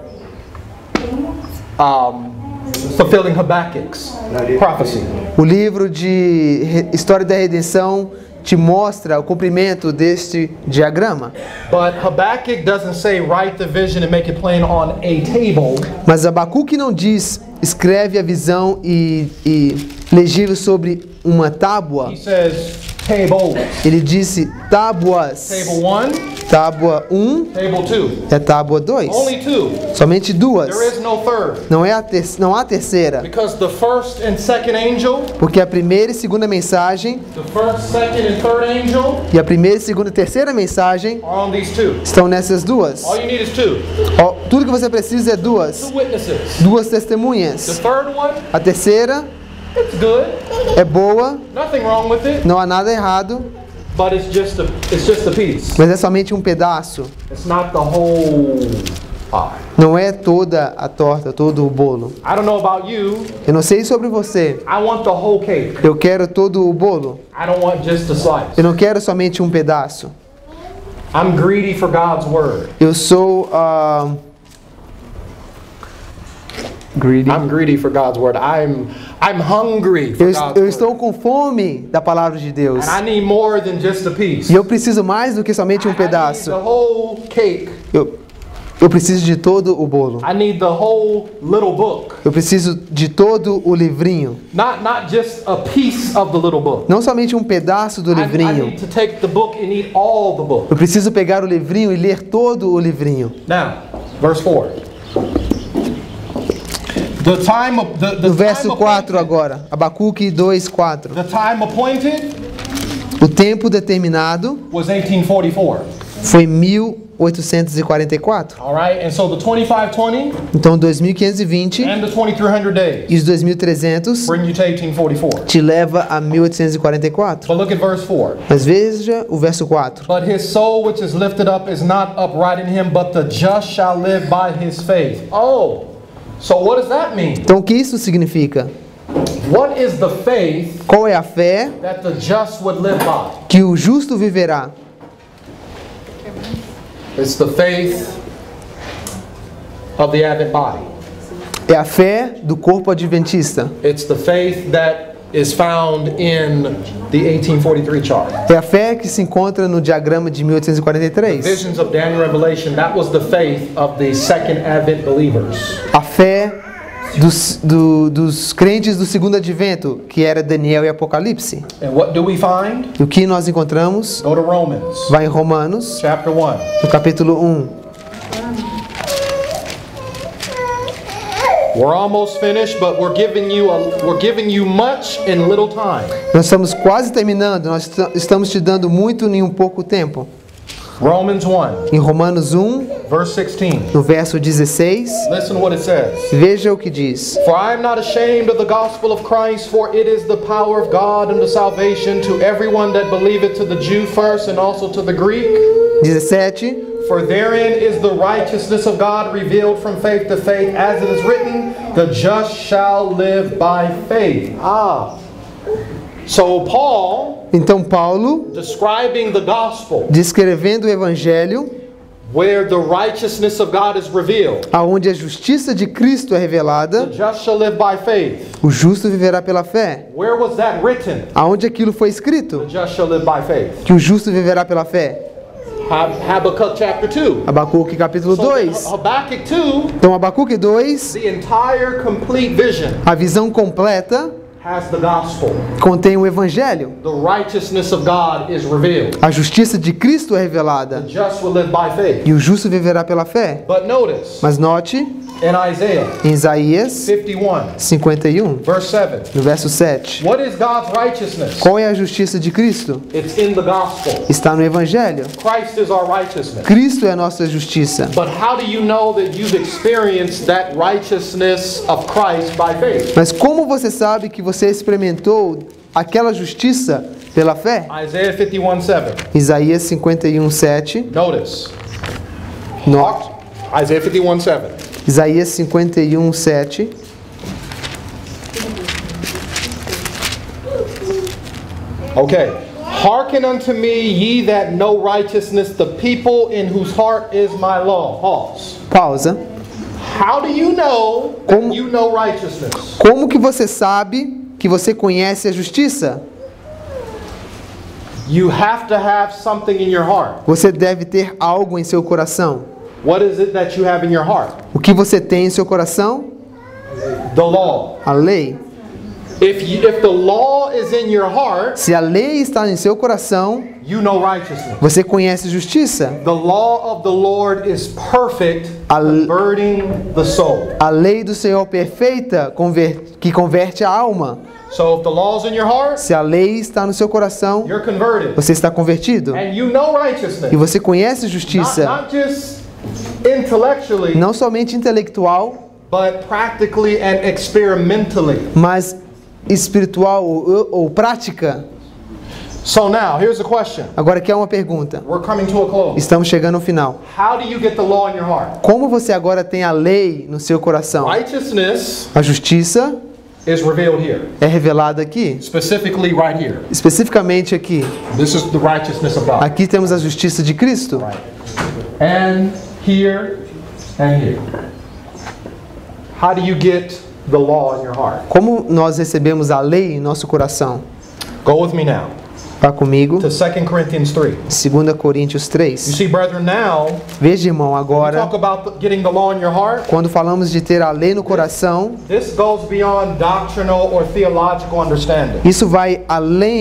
fulfilling Habakkuk's prophecy. O livro de História da Redenção te mostra o cumprimento deste diagrama. But Habakkuk doesn't say write the vision and make it plain on a table. Mas Abacuque não diz escreve a visão e legível sobre uma tábua. He says tables. Ele disse tábuas. Table 1, Tábua 1 table 2. é tábua 2. Only 2. Somente duas. There is no third. Não há terceira. Because the first and second angel, Porque a primeira e segunda mensagem the first, second, and third angel e a primeira, segunda e terceira mensagem are on these two. estão nessas duas. All you need is 2. Ó, tudo que você precisa é duas. 2 witnesses. Duas The testemunhas. third one, A terceira it's good. é boa, Nothing wrong with it. não há nada errado, But it's just a piece. mas é somente um pedaço. It's not the whole pie. Não é toda a torta, todo o bolo. I don't know about you. Eu não sei sobre você. I want the whole cake. Eu quero todo o bolo. I don't want just a slice. Eu não quero somente um pedaço. I'm greedy for God's word. Eu sou greedy. I'm greedy for God's word. I'm hungry for God's Eu word. estou com fome da palavra de Deus. And I need more than just a piece. E eu preciso mais do que somente um I need pedaço. the whole cake. Eu preciso de todo o bolo. I need the whole little book. Eu preciso de todo o livrinho. Not just a piece of the little book. Não somente um pedaço do I livrinho. need to take the book and eat all the book. Eu preciso pegar o livrinho e ler todo o livrinho. Now, verse 4. The time of the No verso time 4 appointed, agora. Abacuque 2:4. the time appointed O tempo determinado was 1844. foi 1844. 2.844. All right, and so the 2520 Então 2.520 and the 2300 days e os 2.300 bring you to 1844. te leva a 1844. But look at verse 4. Mas veja o verso 4. But his soul which is lifted up is not upright in him, but the just shall live by his faith. Oh, so what does that mean? Então o que isso significa? What is the faith Qual é a fé that the just would live by? que o justo viverá? It's the faith of the Advent body. É a fé do corpo adventista. It's the faith that is found in the 1843 chart. É a fé que se encontra no diagrama de 1843. Visions of Daniel Revelation, that was the faith of the second Advent believers. A fé dos crentes do segundo advento, que era Daniel e Apocalipse. And what do we find? E o que nós encontramos? Go to Romans, Vai em Romanos, chapter 1. no capítulo 1. We're almost finished, but we're giving you much in little time. Nós estamos quase terminando, nós estamos te dando muito em um pouco tempo. Romans 1, Em Romanos 1, verse 16. no verso 16, Listen what it says. veja o que diz. For I am not ashamed of the gospel of Christ, for it is the power of God unto salvation to everyone that believeth, to the Jew first and also to the Greek. 17. For therein is the righteousness of God revealed from faith to faith, as it is written, the just shall live by faith. So Paul, Então Paulo, describing the gospel, descrevendo o evangelho, where the righteousness of God is revealed, aonde a justiça de Cristo é the revelada, just shall live by faith. o justo viverá pela fé. Where was that written? Aonde aquilo foi escrito? The just shall live by faith. Que o justo viverá pela fé. Habakkuk chapter 2. Abacuque capítulo So in 2. Habakkuk 2, Então Abacuque 2, the entire complete vision a visão completa has the gospel. contém o evangelho. The righteousness of God is revealed. A justiça de Cristo é revelada. The just will live by faith. E o justo viverá pela fé. But notice, Mas note, in Isaiah em Isaías 51, 51, verse 7, no verso 7. what is God's righteousness? Qual é a justiça de Cristo? It's in the gospel. Está no evangelho. Christ is our righteousness. Cristo é a nossa justiça. But how do you know that you've experienced that righteousness of Christ by faith? Mas como você sabe que você experimentou aquela justiça pela fé? Isaiah 51:7. Isaías 51, 7. Notice. Note. Isaiah 51:7. Isaías 51, 7. Okay. Hearken unto me, ye that know righteousness, the people in whose heart is my law. Pause. Pausa. How do you know that you know righteousness? Como que você sabe que você conhece a justiça? You have to have something in your heart. Você deve ter algo em seu coração. What is it that you have in your heart? O que você tem em seu coração? The law. A lei. If the law is in your heart, Se a lei está em seu coração, you know righteousness. você conhece justiça. The law of the Lord is perfect, converting the soul. A lei do Senhor perfeita que converte a alma. So if the law is in your heart, Se a lei está no seu coração, you're converted. você está convertido. And you know righteousness. E você conhece justiça, Not just intellectually, não somente intelectual, but practically and experimentally. mas espiritual ou prática. So now, here's a question. Agora aqui é uma pergunta. We're coming to a close. Estamos chegando ao final. How do you get the law in your heart? Como você agora tem a lei no seu coração? Righteousness A justiça is revealed here. é revelada aqui, Specifically right here. especificamente aqui. This is the righteousness of God. Aqui temos a justiça de Cristo. Right. And here and here. How do you get the law in your heart? Como nós recebemos a lei em nosso coração? Go with me now Vá comigo, to 2 Corinthians 3. 2 Coríntios You 3. see, brethren, now Veja, irmão, we agora, talk about getting the law in your heart. quando falamos de ter a lei no coração, This goes beyond doctrinal or theological understanding. isso vai além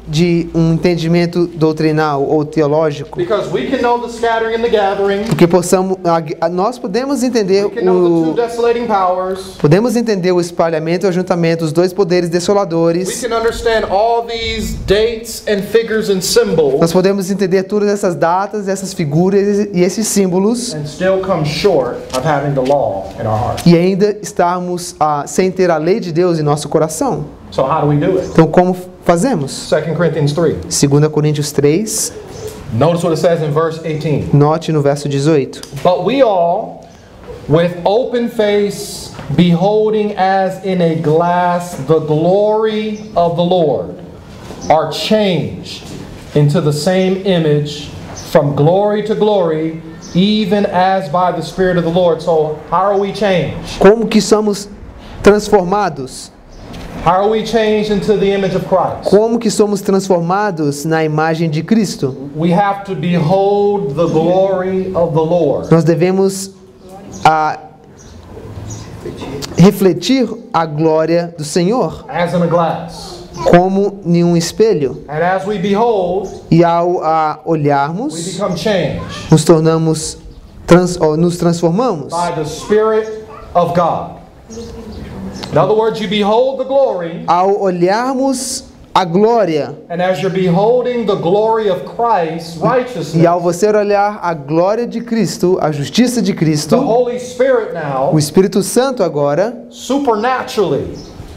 de um entendimento doutrinal ou teológico, Because we can know the scattering and the gathering. porque nós podemos entender We can know the two desolating powers. o espalhamento e o ajuntamento, os dois poderes We desoladores. can understand all these dates and figures and symbols Nós podemos entender todas essas datas, essas figuras e esses símbolos and still come short of having the law in our heart. e ainda estarmos sem ter a lei de Deus em nosso coração. So how do we do it? Então, como fazemos? 2 Corinthians 3. 2 Coríntios 3, Notice what it says in verse 18. note no verso 18. But we all, with open face, beholding as in a glass the glory of the Lord, are changed into the same image from glory to glory, even as by the Spirit of the Lord. So how are we changed? Como que somos transformados? How are we changed into the image of Christ? Como que somos transformados na imagem de Cristo? We have to behold the glory of the Lord. Nós devemos refletir a glória do Senhor As in a glass. como em um espelho. And as we behold, E ao we olharmos, become changed nos transformamos by the Spirit of God. In other words, you behold the glory, ao olharmos a glória. and as you're beholding the glory of Christ, E righteousness, ao você olhar a glória de Cristo, a justiça de the Cristo, Holy Spirit now, o Espírito Santo agora, supernaturally,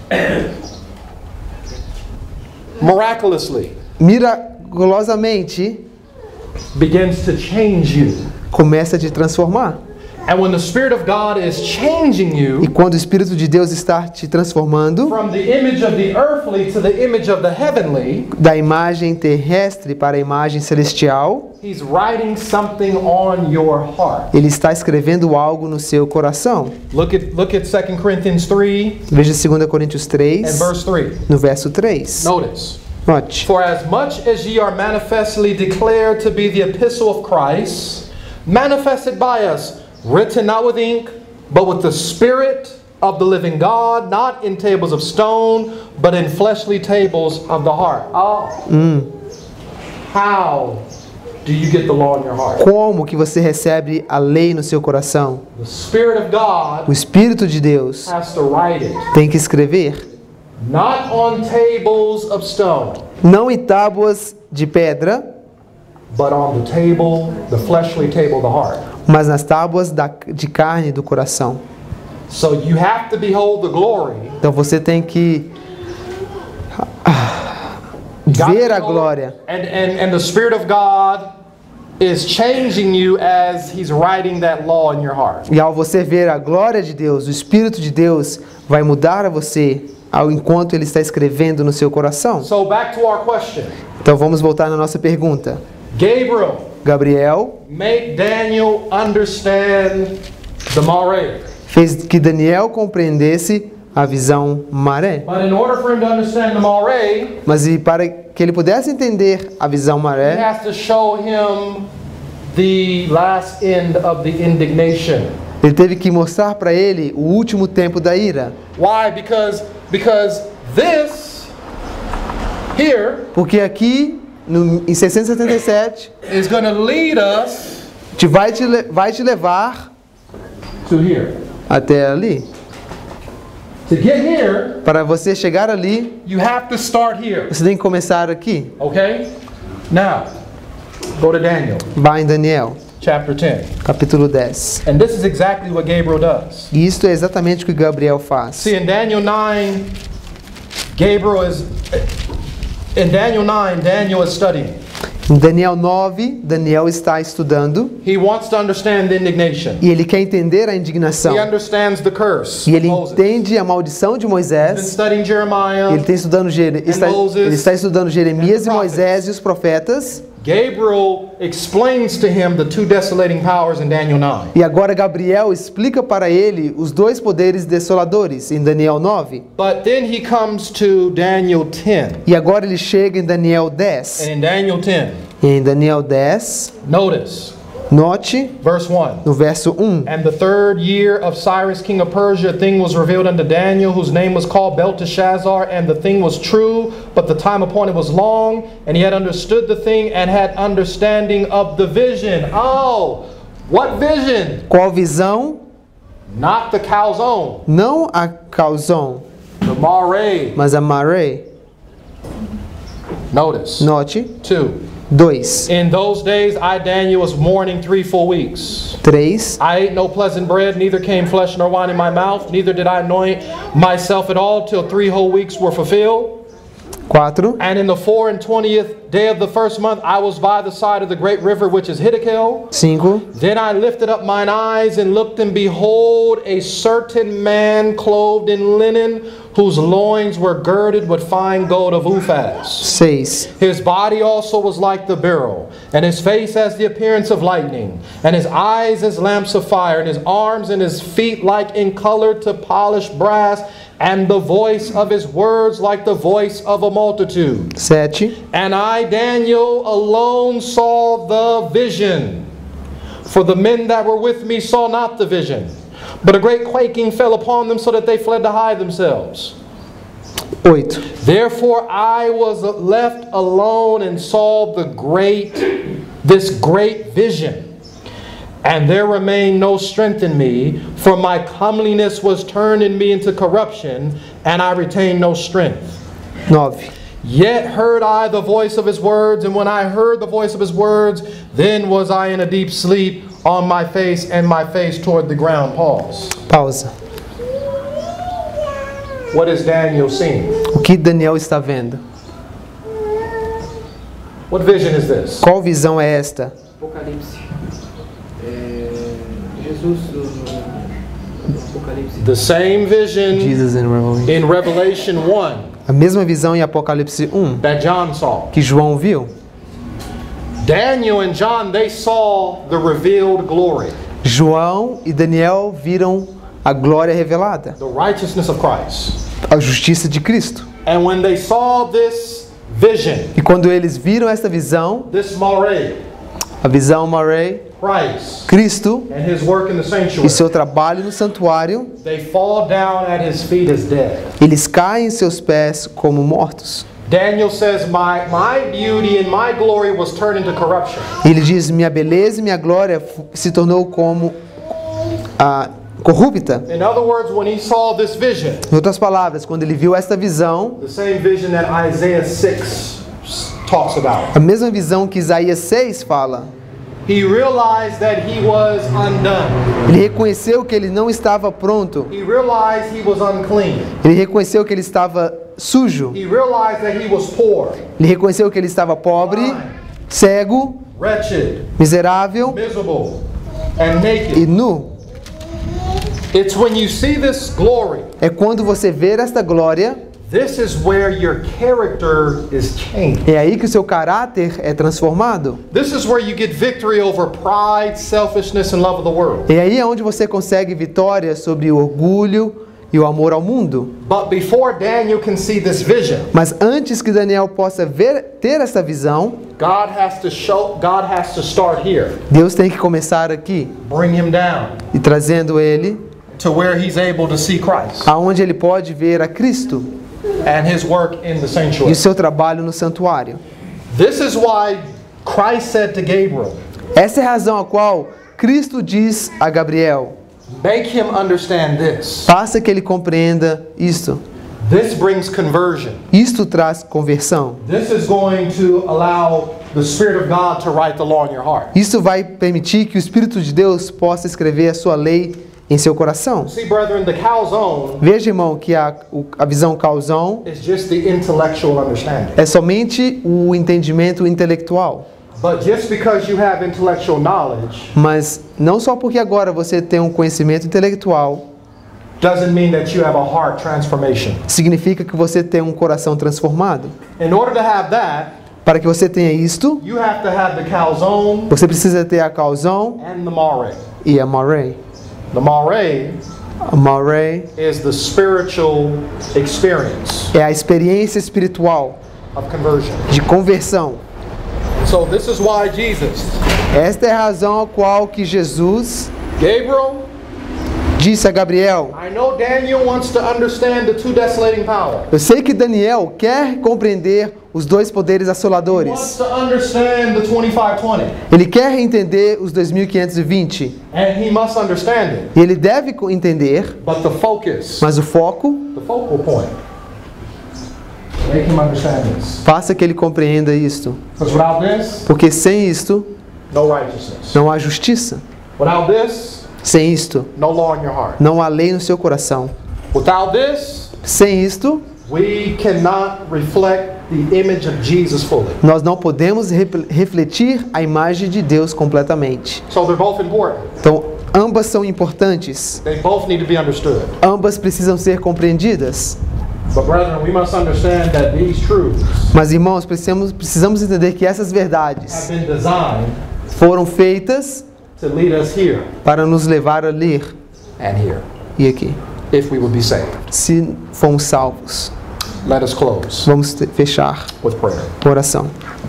miraculously, miraculosamente, begins to change you. começa a te transformar. And when the Spirit of God is changing E you quando o Espírito de Deus está te transformando, from the image of the earthly to the image of the heavenly, da imagem terrestre para a imagem celestial, He's writing something on your heart. Ele está escrevendo algo no seu coração. Look at 2 Corinthians 3 Veja 2 Coríntios and 3, verse 3. no verso 3. Notice. Note. For as much as ye are manifestly declared to be the epistle of Christ, manifested by us, written not with ink, but with the Spirit of the living God, not in tables of stone, but in fleshly tables of the heart. How do you get the law in your heart? Como que você recebe a lei no seu coração? The Spirit of God O Espírito de Deus has to write it, tem que escrever, not on tables of stone, não em tábuas de pedra, but on the table, the fleshly table of the heart. mas nas tábuas de carne do coração. So you have to behold the glory. Então você tem que ver a glória. And the Spirit of God is changing you as He's writing that law in your heart. E ao você ver a glória de Deus, o Espírito de Deus vai mudar a você enquanto Ele está escrevendo no seu coração. So back to our question. Então vamos voltar na nossa pergunta. Gabriel make Daniel understand the Mareh. Fez que Daniel compreendesse a visão maré. But in order for him to understand the Mareh, mas para que ele pudesse entender a visão he maré, has to show him the last end of the indignation. Ele teve que mostrar para ele o último tempo da ira. Why? Because this here, porque aqui em 677 is going to lead us vai te levar to here. Até ali. To get here, para você chegar ali, you have to start here. Você tem que começar aqui. Okay? Now, go to Daniel. Vai em Daniel. Chapter 10. Capítulo 10. And this is exactly what Gabriel does. E isto é exatamente o que Gabriel faz. See, in Daniel 9, Daniel is studying. Em Daniel 9, Daniel está estudando. He wants to understand the indignation. E ele quer entender a indignação. He understands the curse. E ele entende a maldição de Moisés. He's been studying Jeremiah. Ele está estudando Jeremias e Moisés e os profetas. Gabriel explains to him the two desolating powers in Daniel 9. E agora Gabriel explica para ele os dois poderes desoladores em Daniel 9. But then he comes to Daniel 10. E agora ele chega em Daniel 10. And in Daniel 10, E em Daniel 10, notice Note Verse 1. no verso 1. And the 3rd year of Cyrus, king of Persia, a thing was revealed unto Daniel, whose name was called Belteshazzar, and the thing was true, but the time appointed was long, and he had understood the thing and had understanding of the vision. Oh, what vision? Qual visão? Not the calzone, Não a calzon, the mare. mas a maré. Notice. Note 2. 2. In those days I, Daniel, was mourning 3 full weeks. 3. I ate no pleasant bread, neither came flesh nor wine in my mouth, neither did I anoint myself at all till 3 whole weeks were fulfilled. 4. And in the 24th day of the 1st month, I was by the side of the great river, which is Hiddekel. 5. Then I lifted up mine eyes and looked, and behold, a certain man clothed in linen, whose loins were girded with fine gold of Uphaz. 6. His body also was like the beryl, and his face as the appearance of lightning, and his eyes as lamps of fire, and his arms and his feet like in color to polished brass, and the voice of his words like the voice of a multitude. 7. And I, Daniel, alone saw the vision. For the men that were with me saw not the vision. But a great quaking fell upon them, so that they fled to hide themselves. 8. Therefore I was left alone and saw this great vision. And there remained no strength in me, for my comeliness was turned in me into corruption, and I retained no strength. 9. Yet heard I the voice of his words, and when I heard the voice of his words, then was I in a deep sleep on my face, and my face toward the ground. Pause. Pausa. What is Daniel seeing? O que Daniel está vendo? What vision is this? Qual visão é esta? Apocalipse. Jesus no Apocalipse. The same vision Jesus in Revelation. in Revelation 1 A mesma visão em Apocalipse 1 that John saw. que João viu. Daniel and John, they saw the revealed glory, João e Daniel viram a glória revelada, the righteousness of Christ. a justiça de Cristo. And when they saw this vision, E quando eles viram esta visão, this mare, a visão Maré, Christ, Cristo and his work in the e sanctuary, seu trabalho no santuário, they fall down at his feet as dead. eles caem em seus pés como mortos. Daniel says, my beauty and my glory was turned into corruption. Ele diz: minha beleza e minha glória se tornou como corrupta. In other words, when he saw this vision, Em outras palavras, quando ele viu esta visão, the same vision that Isaiah 6 talks about, a mesma visão que Isaías 6 fala, he realized that he was undone. ele reconheceu que ele não estava pronto, He realized he was unclean. ele reconheceu que ele estava sujo, He realized that he was poor, ele reconheceu que ele estava pobre, cego, wretched, miserável miserable, and e naked. nu. It's when you see this glory, É quando você vê esta glória, this is where your character is changed. é aí que o seu caráter é transformado. This is where you get victory over pride, selfishness, and love of the world. É aí onde você consegue vitória sobre o orgulho e o amor ao mundo. But before Daniel can see this vision, Mas antes que Daniel possa ter essa visão, God has to start here, Deus tem que começar aqui bring him down e trazendo ele to where he's able to see Christ aonde ele pode ver a Cristo and his work in the e sanctuary. o seu trabalho no santuário. This is why Christ said to Gabriel, Essa é a razão a qual Cristo diz a Gabriel: make him understand this. faça que ele compreenda isto. This brings conversion. Isto traz conversão. This is going to allow the Spirit of God to write the law in your heart. Isso vai permitir que o Espírito de Deus possa escrever a sua lei em seu coração. See, brethren, the calzone Veja, irmão, que a visão calzão is just the intellectual understanding. é somente o entendimento intelectual. But just because you have intellectual knowledge Mas não só porque agora você tem um conhecimento intelectual, doesn't mean that you have a heart transformation. significa que você tem um coração transformado. In order to have that, Para que você tenha isto, you have to have the calzone você precisa ter a calzão and the mare. e a maré. The mare A maré is the spiritual experience é a experiência espiritual of conversion. de conversão. So this is why Jesus, Esta é a razão a qual que Jesus Gabriel, disse a Gabriel: I know Daniel wants to understand the two desolating powers. eu sei que Daniel quer compreender os dois poderes He wants assoladores. to understand the 2520. Ele quer entender os 2520. And he must understand it. E ele deve entender, But the focus, mas o foco the focal point, make him understand this. faça que ele compreenda isto. Because without this, Porque sem isto, no righteousness. não há justiça. Without this, Sem isto, no law in your heart. não há lei no seu coração. Without this, Sem isto, we cannot reflect the image of Jesus fully. nós não podemos refletir a imagem de Deus completamente. So they're both important. Então, ambas são importantes. They both need to be understood. Ambas precisam ser compreendidas. But brethren, we must understand that these truths Mas, irmãos, precisamos entender que essas have verdades been designed foram feitas to lead us here para nos levar a ler and here, e aqui. if we will be saved. Se fomos salvos, Let us close vamos fechar with prayer. a oração.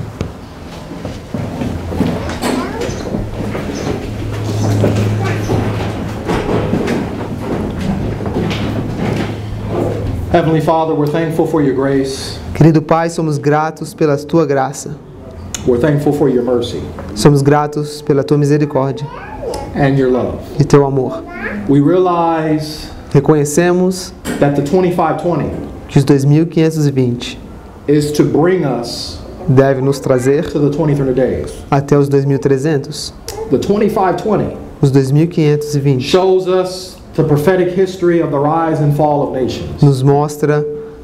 Heavenly Father, we're thankful for your grace. Querido Pai, somos gratos pela Tua graça. We're thankful for your mercy Somos gratos pela Tua misericórdia and your love. e Teu amor. We realize Reconhecemos that the 2520 que os 2520 is to bring us deve nos trazer to the 2300 days. até os 2300. The 2520 Os 2520 shows us the prophetic history of the rise and fall of nations. nos mostra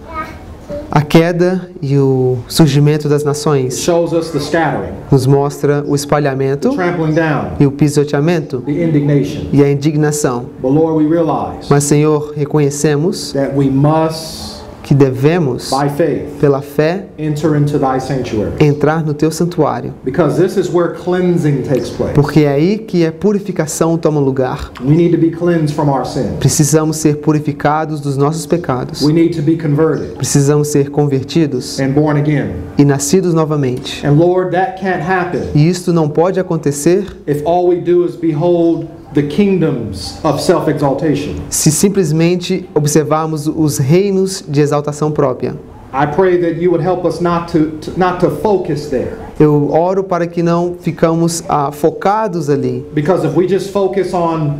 a queda e o surgimento das It nações. shows us the scattering, Nos mostra o espalhamento trampling down, e o pisoteamento the indignation. e a indignação. But Lord, we realize Mas, Senhor, reconhecemos that we must, que devemos, by faith, pela fé, enter into thy sanctuary. entrar no Teu santuário. Because this is where cleansing takes place. Porque é aí que a purificação toma lugar. We need to be cleansed from our sin. Precisamos ser purificados dos nossos pecados. We need to be converted Precisamos ser convertidos and born again. e nascidos novamente. And Lord, that can't happen E isto não pode acontecer if all we do is behold the kingdoms of self-exaltation. se simplesmente observarmos os reinos de exaltação própria. I pray that you would help us not to focus there. Eu oro para que não ficamos focados ali. Because if we just focus on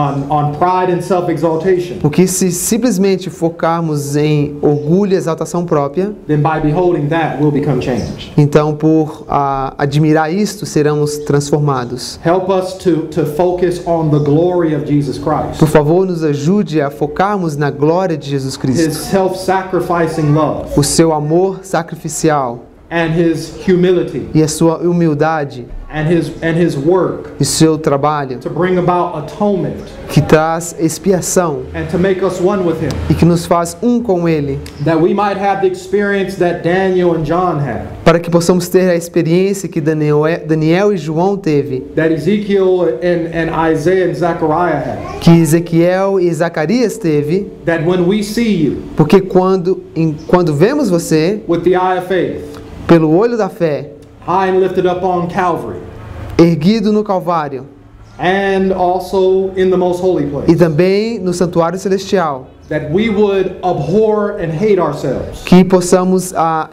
pride and self-exaltation, Porque se simplesmente focarmos em orgulho e exaltação própria, then by beholding that, we'll become changed. então por admirar isto, seremos transformados. Help us to focus on the glory of Jesus Christ. Por favor, nos ajude a focarmos na glória de Jesus His Cristo. self-sacrificing love O seu amor sacrificial and his humility e a sua humildade and his work e seu trabalho to bring about atonement que traz expiação and to make us one with him, e que nos faz um com Ele, that we might have the experience that Daniel and John had, para que possamos ter a experiência que Daniel e João teve, that Ezekiel and Isaiah and Zechariah had, que Ezequiel e Zacarias teve, that when we see you porque quando vemos você with the eye of faith, pelo olho da fé, high and lifted up on Calvary, erguido no Calvário and also in the most holy e place, também no santuário celestial, that we would abhor and hate ourselves, que possamos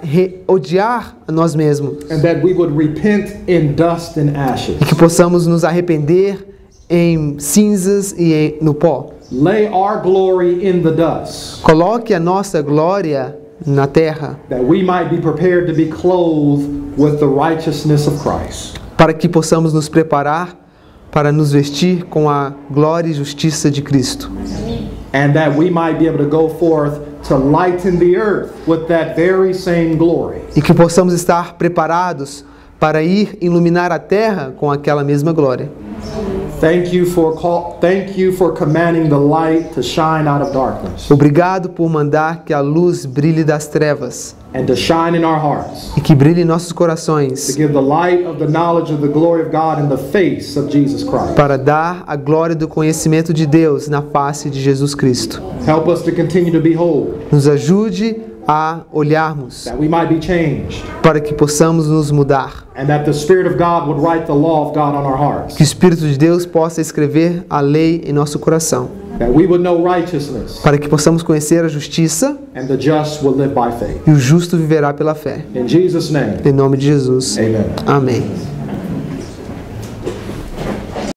odiar a nós mesmos and that we would repent in dust and ashes. e que possamos nos arrepender em cinzas e no pó. Lay our glory in the dust, Coloque a nossa glória na terra, that we might be prepared to be clothed with the righteousness of Christ. para que possamos nos preparar para nos vestir com a glória e justiça de Cristo. And that we might be able to go forth to lighten the earth with that very same glory. E que possamos estar preparados para ir iluminar a terra com aquela mesma glória. Thank you for commanding the light to shine out of darkness Obrigado por mandar que a luz brilhe das trevas and to shine in our hearts, e que brilhe em nossos to corações, give the light of the knowledge of the glory of God in the face of Jesus Christ. para dar a glória do conhecimento de Deus na face de Jesus Cristo. Help us to continue to behold Nos ajude a olharmos, that we might be changed, para que possamos nos mudar. and that the Spirit of God would write the law of God on our hearts, Que o Espírito de Deus possa escrever a lei em nosso coração, that we would know righteousness, para que possamos conhecer a justiça and the just will live by faith. e o justo viverá pela fé. In Jesus' name, Em nome de Jesus. amen. Amém.